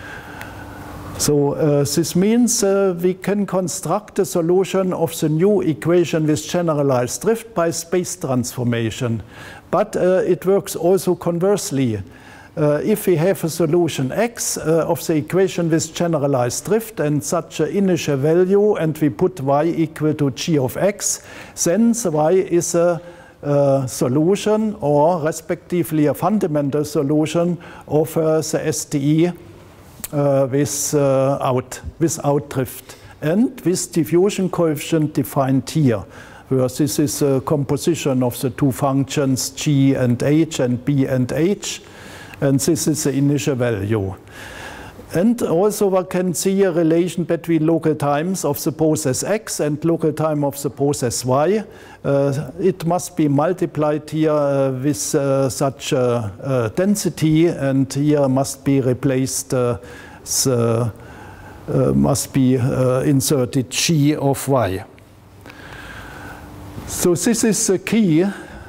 So uh, this means uh, we can construct a solution of the new equation with generalized drift by space transformation. But uh, it works also conversely. Uh, if we have a solution x uh, of the equation with generalized drift and such an initial value, and we put y equal to g of x, then the y is a Uh, solution, or respectively a fundamental solution of uh, the S D E uh, with, uh, out, without drift and with diffusion coefficient defined here, where this is a composition of the two functions g and h and b and h, and this is the initial value. And also one can see a relation between local times of the process x and local time of the process y. Uh, it must be multiplied here uh, with uh, such a uh, density, and here must be replaced, uh, the, uh, must be uh, inserted g of y. So this is the key.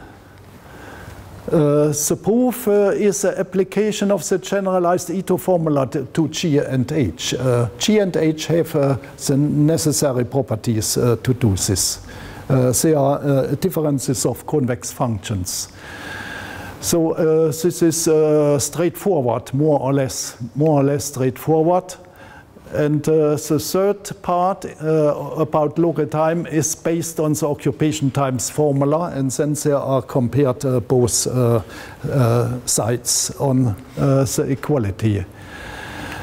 Uh, the proof uh, is the application of the generalized Ito formula to, to G and H. Uh, G and H have uh, the necessary properties uh, to do this. Uh, they are uh, differences of convex functions. So uh, this is uh, straightforward, more or less, more or less straightforward. And uh, the third part uh, about local time is based on the occupation times formula, and then there are compared uh, both uh, uh, sides on uh, the equality.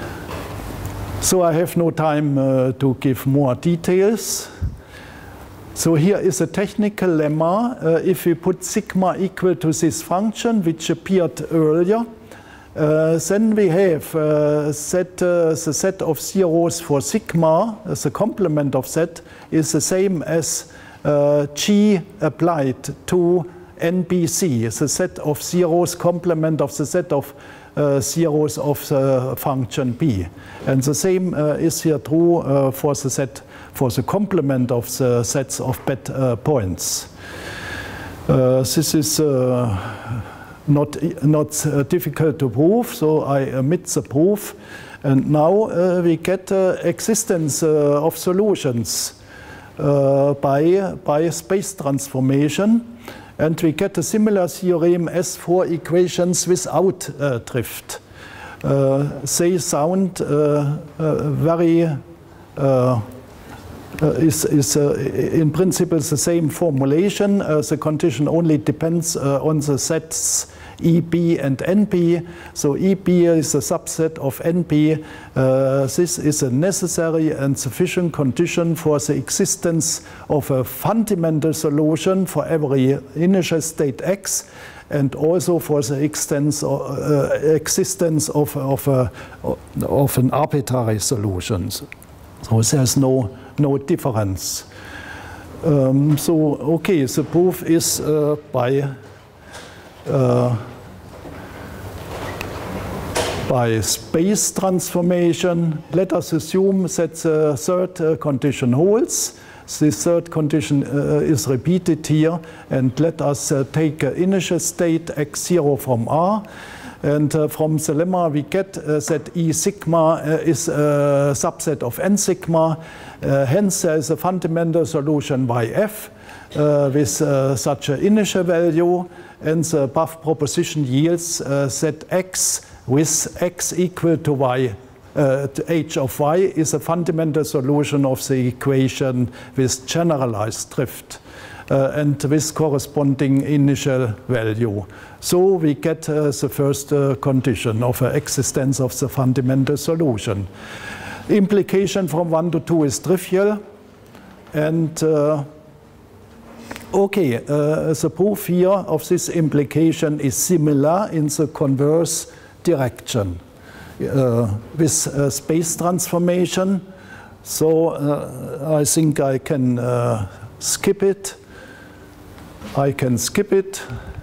So I have no time uh, to give more details. So here is a technical lemma. Uh, if we put sigma equal to this function, which appeared earlier, uh, then we have uh, set, uh, the set of zeros for sigma, as the complement of that, is the same as uh, G applied to N B C, the set of zeros complement of the set of uh, zeros of the function B. And the same uh, is here true uh, for the set, for the complement of the sets of bed uh, points. Uh, this is uh, not, not uh, difficult to prove, so I omit the proof. And now uh, we get uh, existence uh, of solutions uh, by, by space transformation. And we get a similar theorem as for equations without uh, drift. Uh, they sound uh, uh, very, uh, uh, is, is uh, in principle the same formulation. Uh, the condition only depends uh, on the sets E B and N B. So E B is a subset of N B. Uh, this is a necessary and sufficient condition for the existence of a fundamental solution for every initial state X, and also for the extents, uh, existence of, of, a, of an arbitrary solution. So there's no, no difference. Um, so, okay, the proof is uh, by Uh, by space transformation. Let us assume that the third uh, condition holds. This third condition uh, is repeated here, and let us uh, take uh, initial state x zero from R. And uh, from the lemma we get uh, that E sigma uh, is a subset of N sigma. Uh, hence there is a fundamental solution Y F uh, with uh, such an initial value. And the above proposition yields uh, that x with x equal to y, uh, to h of y, is a fundamental solution of the equation with generalized drift uh, and with corresponding initial value. So we get uh, the first uh, condition of uh, existence of the fundamental solution. Implication from one to two is trivial, and uh, okay, uh, the proof here of this implication is similar in the converse direction uh, with uh, space transformation. So uh, I think I can uh, skip it. I can skip it.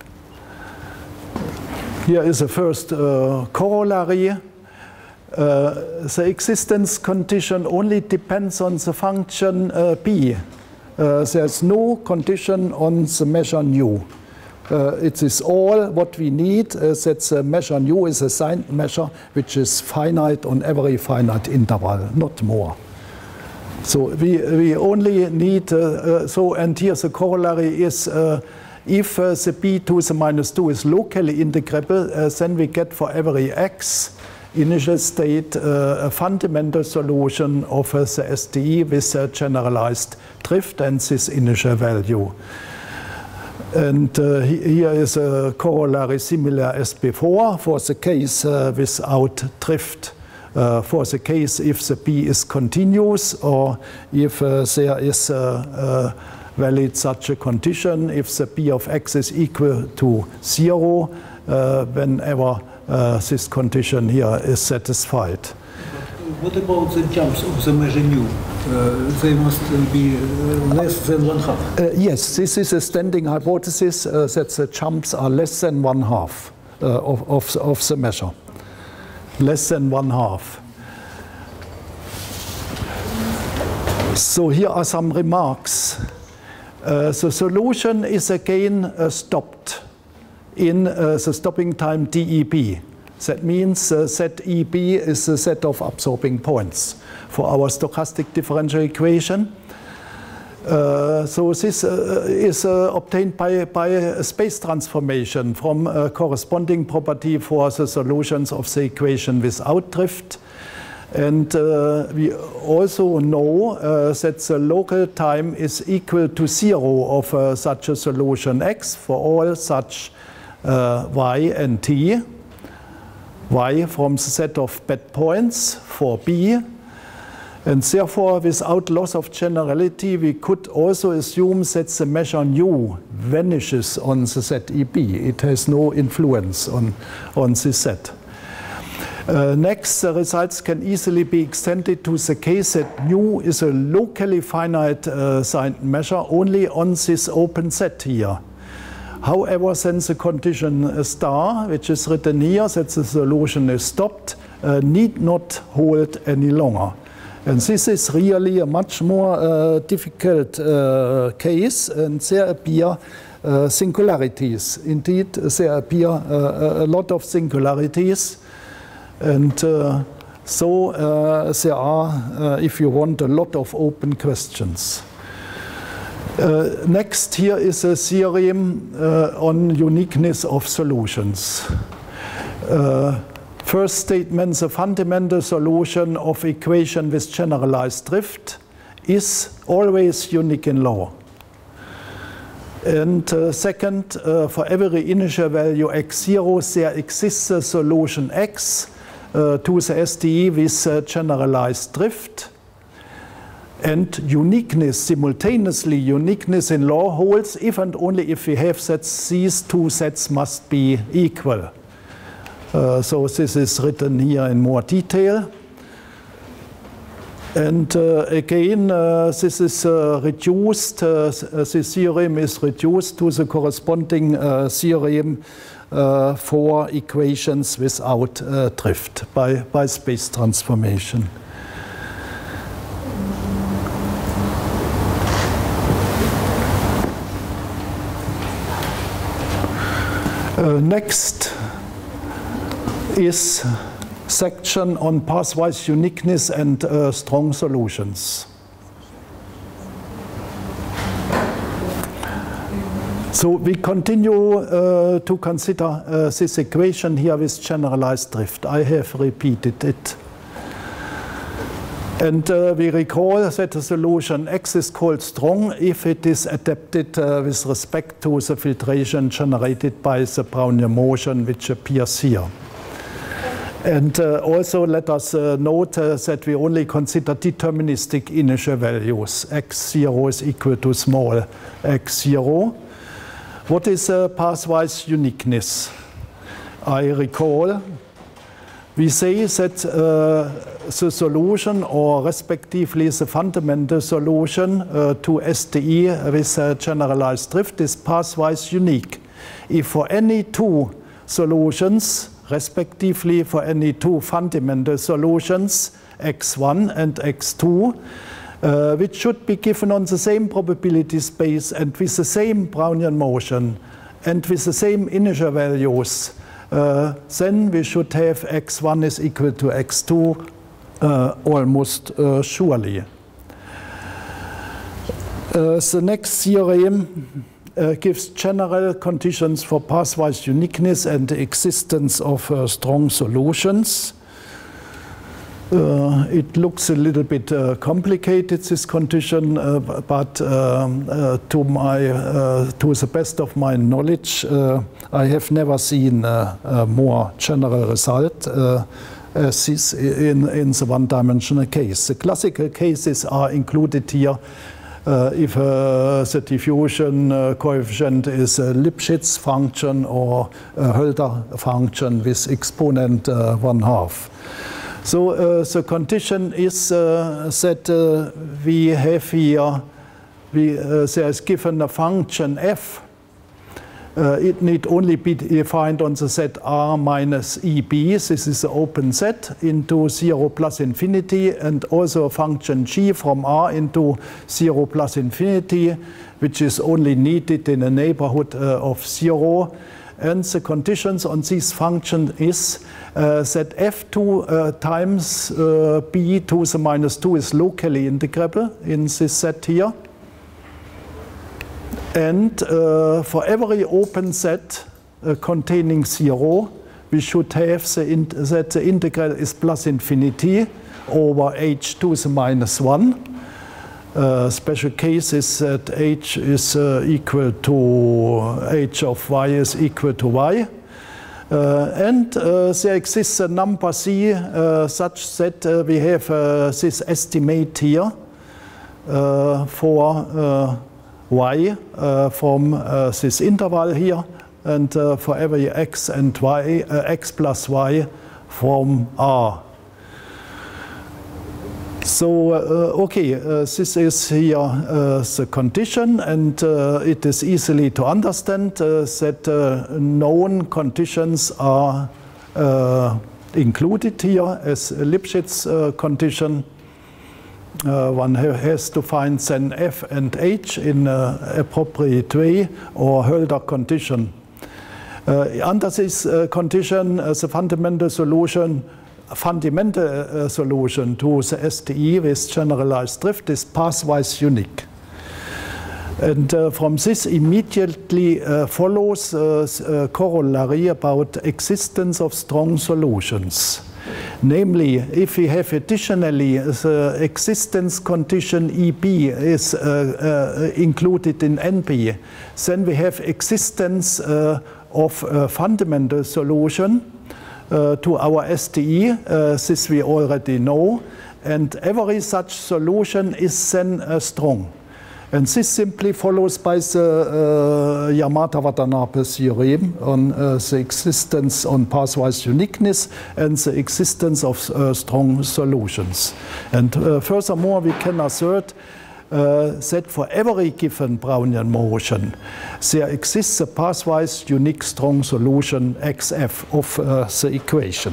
Here is the first uh, corollary. Uh, the existence condition only depends on the function uh, B. Uh, there's no condition on the measure nu. Uh, it is all what we need, uh, that the measure nu is a signed measure which is finite on every finite interval, not more. So we, we only need, uh, uh, so and here the corollary is uh, if uh, the b to the minus two is locally integrable, uh, then we get for every x initial state uh, a fundamental solution of uh, the S T E with a generalized drift and this initial value. And uh, here is a corollary similar as before for the case uh, without drift. Uh, for the case if the B is continuous, or if uh, there is uh, uh, valid such a condition, if the B of x is equal to zero, uh, whenever uh, this condition here is satisfied. What about the jumps of the measure nu? Uh, they must be less than one half. Uh, yes, this is a standing hypothesis uh, that the jumps are less than one half uh, of, of, of the measure. Less than one half. So here are some remarks. Uh, the solution is again uh, stopped in uh, the stopping time D E B. That means uh, set E B is a set of absorbing points for our stochastic differential equation. Uh, so this uh, is uh, obtained by, by a space transformation from a corresponding property for the solutions of the equation without drift. And uh, we also know uh, that the local time is equal to zero of uh, such a solution x for all such uh, y and t. Y from the set of bed points for B. And therefore, without loss of generality, we could also assume that the measure nu vanishes on the Z E B. It has no influence on, on this set. Uh, next, the results can easily be extended to the case that nu is a locally finite uh, signed measure only on this open set here. However, then the condition star, which is written here, that the solution is stopped, uh, need not hold any longer. And this is really a much more uh, difficult uh, case, and there appear uh, singularities. Indeed, there appear uh, a lot of singularities. And uh, so uh, there are, uh, if you want, a lot of open questions. Uh, next, here is a theorem uh, on uniqueness of solutions. Uh, first statement, the fundamental solution of equation with generalized drift is always unique in law. And uh, second, uh, for every initial value x zero, there exists a solution x uh, to the S D E with uh, generalized drift. And uniqueness, simultaneously, uniqueness in law holds if and only if we have sets, these two sets must be equal. Uh, so this is written here in more detail. And uh, again, uh, this is uh, reduced, uh, this theorem is reduced to the corresponding uh, theorem uh, for equations without uh, drift by, by space transformation. Uh, next is section on pathwise uniqueness and uh, strong solutions. So we continue uh, to consider uh, this equation here with generalized drift. I have repeated it. And uh, we recall that the solution X is called strong if it is adapted uh, with respect to the filtration generated by the Brownian motion, which appears here. And uh, also let us uh, note uh, that we only consider deterministic initial values. x zero is equal to small x zero. What is uh, pathwise uniqueness? I recall we say that uh, the solution, or respectively the fundamental solution uh, to S D E with uh, generalized drift is pathwise unique if for any two solutions, respectively for any two fundamental solutions, x one and x two, uh, which should be given on the same probability space and with the same Brownian motion and with the same initial values, Uh, then we should have x one is equal to x two uh, almost uh, surely. Uh, the next theorem uh, gives general conditions for pathwise uniqueness and the existence of uh, strong solutions. Uh, it looks a little bit uh, complicated, this condition, uh, but um, uh, to, my, uh, to the best of my knowledge, uh, I have never seen uh, a more general result uh, as this in, in the one-dimensional case. The classical cases are included here uh, if uh, the diffusion uh, coefficient is a Lipschitz function or a Hölder function with exponent uh, one half. So uh, the condition is uh, that uh, we have here, we, uh, there is given a function f. Uh, it need only be defined on the set R minus E B. This is the open set into zero plus infinity, and also a function g from R into zero plus infinity, which is only needed in a neighborhood uh, of zero. And the conditions on this function is uh, that f two uh, times uh, b to the minus two is locally integrable in this set here. And uh, for every open set uh, containing zero, we should have the in that the integral is plus infinity over h to the minus one. Uh, special case is that h is uh, equal to h of y is equal to y. Uh, and uh, there exists a number C uh, such that uh, we have uh, this estimate here uh, for uh, y uh, from uh, this interval here, and uh, for every x and y, uh, x plus y from R. So, uh, okay, uh, this is here uh, the condition, and uh, it is easily to understand uh, that uh, known conditions are uh, included here as a Lipschitz uh, condition. Uh, one ha has to find then f and h in an appropriate way, or Hölder condition. Uh, under this uh, condition, uh, the fundamental solution fundamental uh, solution to the S T E with generalized drift is pathwise unique. And uh, from this immediately uh, follows uh, a corollary about existence of strong solutions. Namely, if we have additionally the existence condition E B is uh, uh, included in N B, then we have existence uh, of a fundamental solution Uh, to our S T E, uh, this we already know, and every such solution is then uh, strong. And this simply follows by the uh, Yamada-Watanabe theorem on uh, the existence on pathwise uniqueness and the existence of uh, strong solutions. And uh, furthermore, we can assert Uh, that for every given Brownian motion, there exists a pathwise unique strong solution X F of uh, the equation.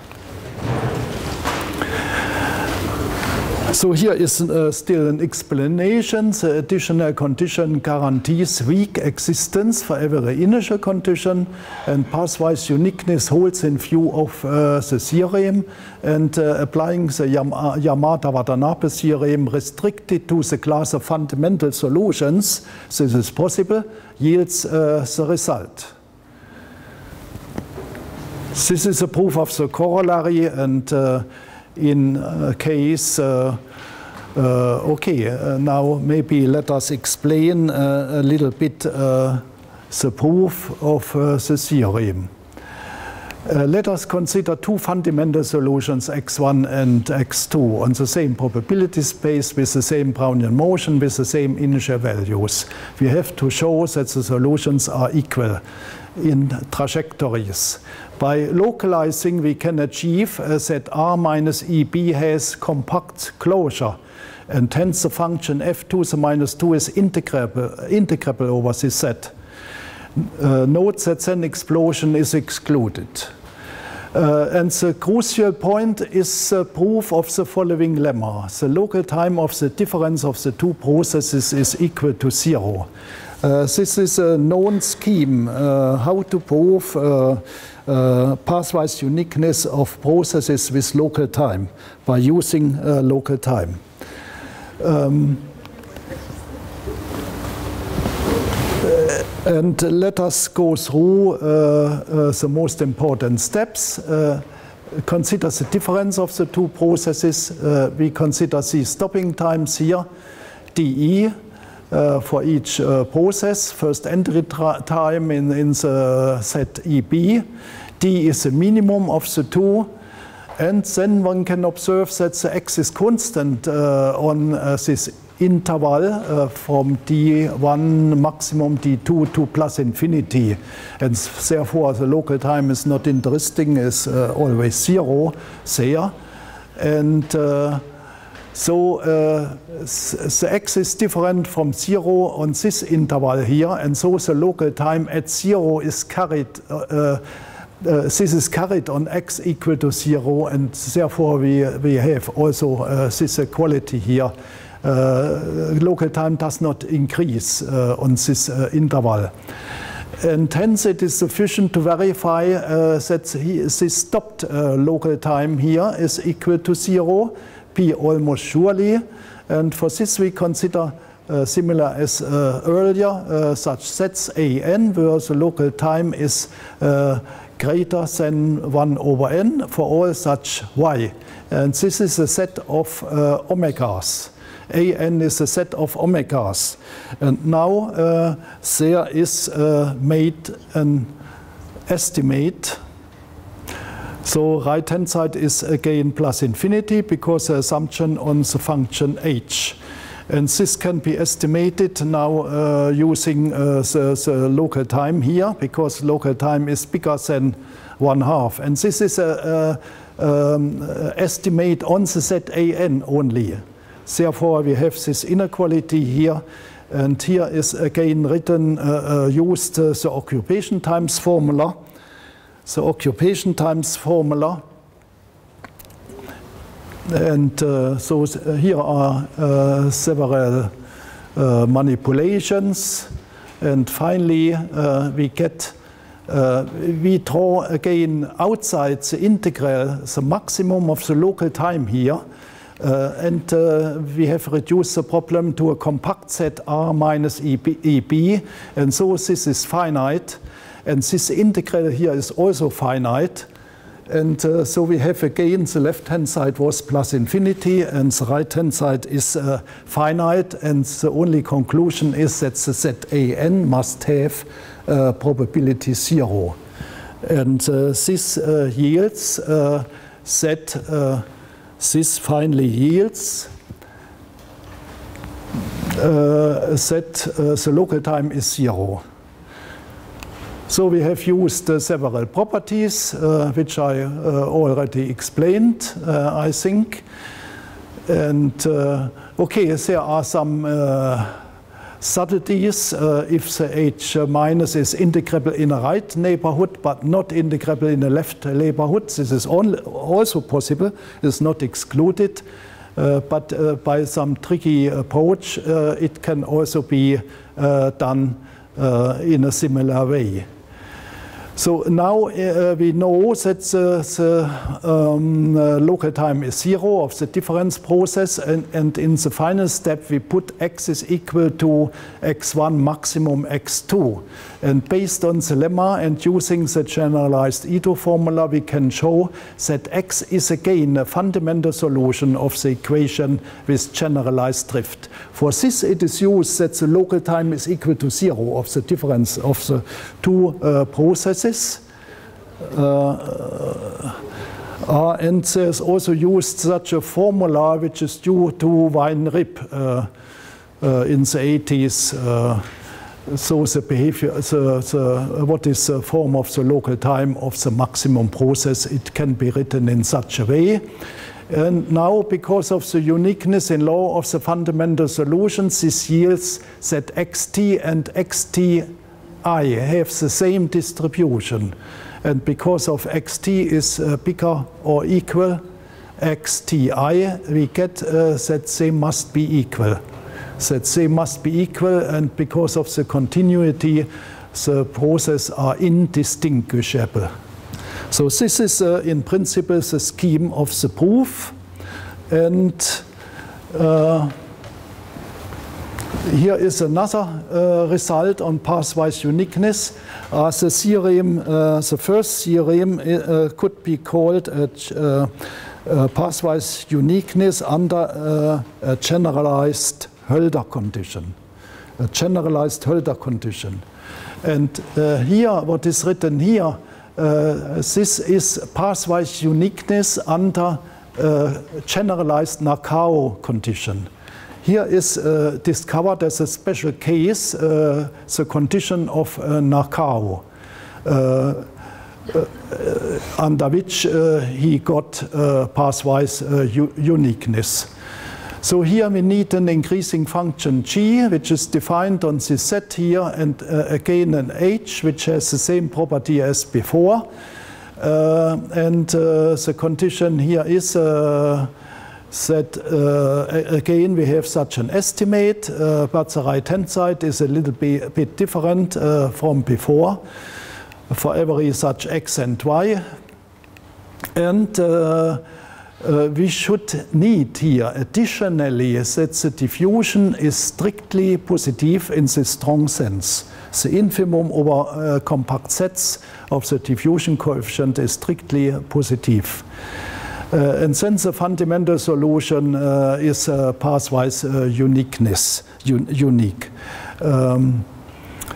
So here is uh, still an explanation. The additional condition guarantees weak existence for every initial condition, and pathwise uniqueness holds in view of uh, the theorem, and uh, applying the Yamada-Watanabe theorem restricted to the class of fundamental solutions, this is possible, yields uh, the result. This is a proof of the corollary, and uh, in uh, case, uh, uh, okay, uh, now maybe let us explain uh, a little bit uh, the proof of uh, the theorem. Uh, let us consider two fundamental solutions, x one and x two, on the same probability space with the same Brownian motion with the same initial values. We have to show that the solutions are equal in trajectories. By localizing, we can achieve uh, that R minus E B has compact closure, and hence the function f to the minus two is integrable, integrable over this set. Uh, note that then explosion is excluded. Uh, and the crucial point is the proof of the following lemma. The local time of the difference of the two processes is equal to zero. Uh, this is a known scheme, uh, how to prove uh, uh, pathwise uniqueness of processes with local time by using uh, local time. Um, And let us go through uh, uh, the most important steps. Uh, consider the difference of the two processes. Uh, we consider the stopping times here, dE, uh, for each uh, process. First entry time in, in the set E B. D is the minimum of the two. And then one can observe that the x is constant uh, on uh, this interval uh, from D one maximum D two to plus infinity, and therefore the local time is not interesting, is uh, always zero there. And uh, so uh, the x is different from zero on this interval here, and so the local time at zero is carried uh, Uh, this is carried on x equal to zero, and therefore we, we have also uh, this equality here. Uh, local time does not increase uh, on this uh, interval. And hence it is sufficient to verify uh, that he, this stopped uh, local time here is equal to zero, p almost surely. And for this we consider uh, similar as uh, earlier, uh, such sets A n, where the local time is uh, greater than one over n for all such y. And this is a set of uh, omegas. A n is a set of omegas. And now uh, there is uh, made an estimate. So right hand side is again plus infinity because the assumption on the function h. And this can be estimated now uh, using uh, the, the local time here, because local time is bigger than one half. And this is a, a um, estimate on the Z A N only. Therefore, we have this inequality here. And here is again written, uh, uh, used uh, the occupation times formula. The occupation times formula. And uh, so uh, here are uh, several uh, manipulations. And finally, uh, we get, uh, we draw again outside the integral the maximum of the local time here. Uh, and uh, we have reduced the problem to a compact set R minus E B, E B. And so this is finite. And this integral here is also finite. And uh, so we have again, the left-hand side was plus infinity, and the right-hand side is uh, finite. And the only conclusion is that the Z A N must have uh, probability zero. And uh, this uh, yields uh, that uh, this finally yields uh, that uh, the local time is zero. So we have used uh, several properties, uh, which I uh, already explained, uh, I think. And uh, okay, there are some uh, subtleties. Uh, if the H minus is integrable in a right neighborhood, but not integrable in a left neighborhood, this is only, also possible. It's not excluded. Uh, but uh, by some tricky approach, uh, it can also be uh, done uh, in a similar way. So now uh, we know that the, the um, uh, local time is zero of the difference process, and, and in the final step we put x is equal to x one maximum x two. And based on the lemma and using the generalized Ito formula, we can show that x is again a fundamental solution of the equation with generalized drift. For this it is used that the local time is equal to zero of the difference of the two uh, processes. Uh, uh, and there's also used such a formula which is due to Weinrib uh, uh, in the eighties. Uh, so the behavior, the, the, what is the form of the local time of the maximum process, it can be written in such a way. And now, because of the uniqueness in law of the fundamental solutions, this yields that xt and xti have the same distribution. And because of xt is uh, bigger or equal xti, we get uh, that they must be equal. That they must be equal, and because of the continuity, the processes are indistinguishable. So this is uh, in principle the scheme of the proof. And uh, here is another uh, result on pathwise uniqueness. Uh, the theorem, uh, the first theorem uh, could be called a, uh, a pathwise uniqueness under uh, a generalized Hölder condition. A generalized Hölder condition. And uh, here, what is written here, uh, this is pathwise uniqueness under uh, generalized Nakao condition. Here is uh, discovered as a special case uh, the condition of uh, Nakao, uh, uh, under which uh, he got uh, pathwise uh, uniqueness. So here we need an increasing function g, which is defined on this set here, and uh, again an h, which has the same property as before. Uh, and uh, the condition here is uh, that uh, again we have such an estimate, uh, but the right-hand side is a little bit, a bit different uh, from before for every such x and y. And uh, uh, we should need here additionally that the diffusion is strictly positive in the strong sense. The infimum over uh, compact sets of the diffusion coefficient is strictly positive. Uh, and then the fundamental solution uh, is uh, pathwise uh, uniqueness, un unique. Um,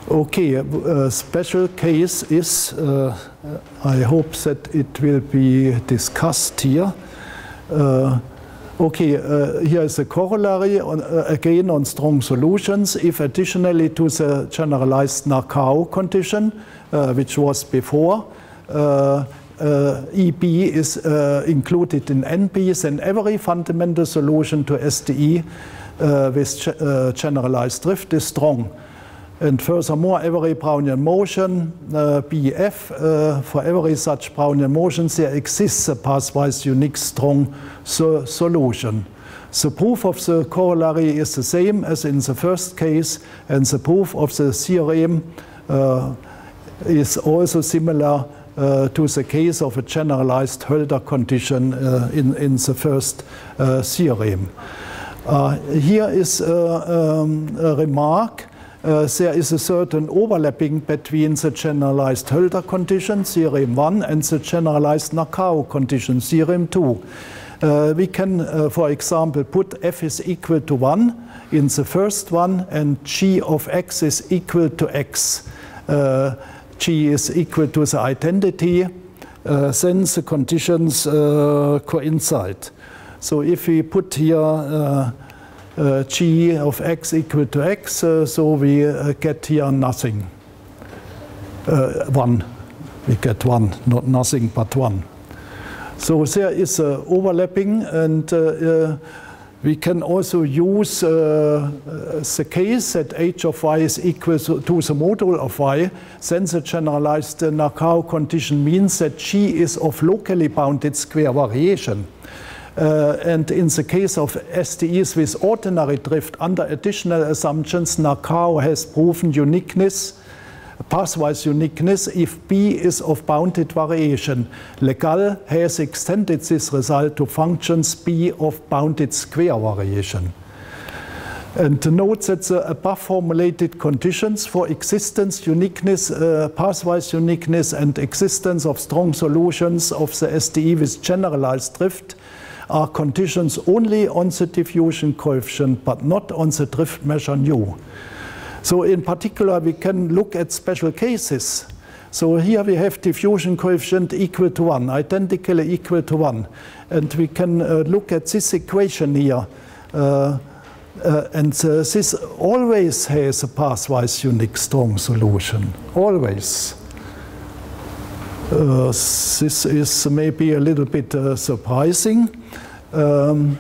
Okay, a special case is, uh, I hope that it will be discussed here. Uh, okay, uh, here is a corollary on, uh, again on strong solutions. If additionally to the generalized Narkau condition, uh, which was before, uh, uh, E B is uh, included in N B, then every fundamental solution to S D E uh, with uh, generalized drift is strong. And furthermore, every Brownian motion, uh, B F, uh, for every such Brownian motion, there exists a pathwise unique strong so solution. The proof of the corollary is the same as in the first case, and the proof of the theorem uh, is also similar uh, to the case of a generalized Hölder condition uh, in, in the first uh, theorem. Uh, here is uh, um, a remark. Uh, there is a certain overlapping between the generalized Hölder condition, theorem one, and the generalized Narkau condition, theorem two. Uh, we can, uh, for example, put f is equal to one in the first one, and g of x is equal to x. Uh, g is equal to the identity, uh, then the conditions uh, coincide. So if we put here uh, Uh, g of x equal to x, uh, so we uh, get here nothing. Uh, one. We get one, not nothing, but one. So there is uh, overlapping, and uh, uh, we can also use uh, the case that h of y is equal to, to the module of y. Then the generalized uh, Narkau condition means that g is of locally bounded square variation. Uh, and in the case of S D Es with ordinary drift, under additional assumptions, Narkau has proven uniqueness, pathwise uniqueness, if B is of bounded variation. Legall has extended this result to functions B of bounded square variation. And to note that the above formulated conditions for existence, uniqueness, uh, pathwise uniqueness, and existence of strong solutions of the S D E with generalized drift are conditions only on the diffusion coefficient, but not on the drift measure nu. So in particular, we can look at special cases. So here we have diffusion coefficient equal to one, identically equal to one. And we can uh, look at this equation here. Uh, uh, and uh, this always has a pathwise unique strong solution, always. Uh, this is maybe a little bit uh, surprising. Um,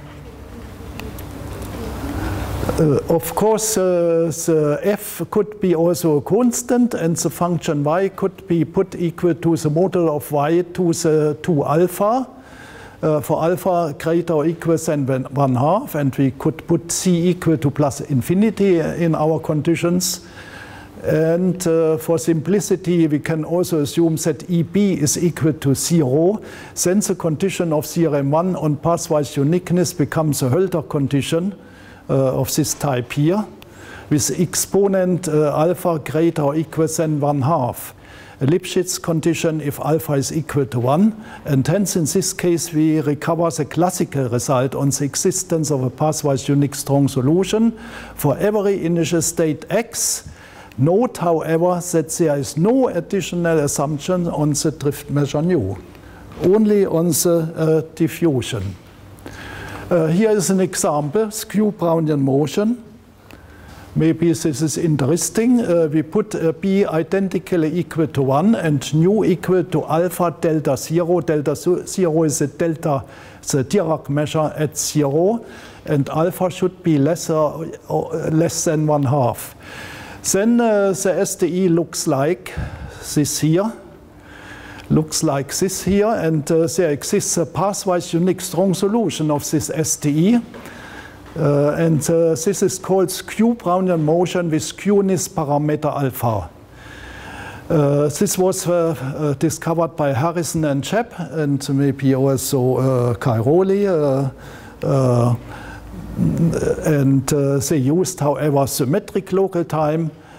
uh, of course, uh, the f could be also a constant, and the function y could be put equal to the model of y to the to alpha. Uh, for alpha greater or equal than one half, and we could put c equal to plus infinity in our conditions. And uh, for simplicity, we can also assume that E B is equal to zero. Then the condition of theorem one on pathwise uniqueness becomes a Hölder condition uh, of this type here, with exponent uh, alpha greater or equal than one half. A Lipschitz condition if alpha is equal to one. And hence, in this case, we recover the classical result on the existence of a pathwise unique strong solution for every initial state x. Note, however, that there is no additional assumption on the drift measure nu, only on the uh, diffusion. Uh, here is an example, skew Brownian motion. Maybe this is interesting. Uh, we put uh, B identically equal to one and nu equal to alpha delta zero. Delta zero is the delta, the Dirac measure at zero, and alpha should be lesser or less than one half. Then uh, the S D E looks like this here, looks like this here, and uh, there exists a pathwise unique strong solution of this S D E. Uh, and uh, this is called skew Brownian motion with skewness parameter alpha. Uh, this was uh, uh, discovered by Harrison and Chap, and maybe also uh, Cairoli. Uh, uh, and uh, they used, however, symmetric local time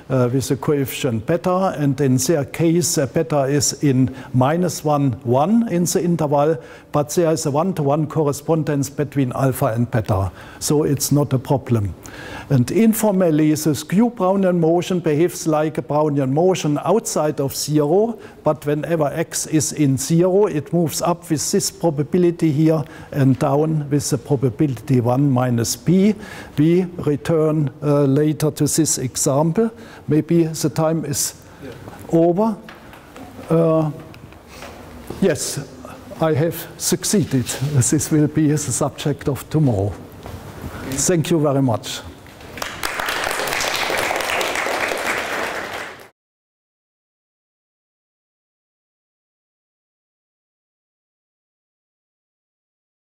uh, with the coefficient beta, and in their case uh, beta is in minus one, one in the interval, but there is a one-to-one correspondence between alpha and beta, so it's not a problem. And informally, the skew Brownian motion behaves like a Brownian motion outside of zero, but whenever x is in zero, it moves up with this probability here and down with the probability one minus b. We return uh, later to this example. Maybe the time is yeah. over. Uh, yes, I have succeeded. This will be the subject of tomorrow. Okay. Thank you very much.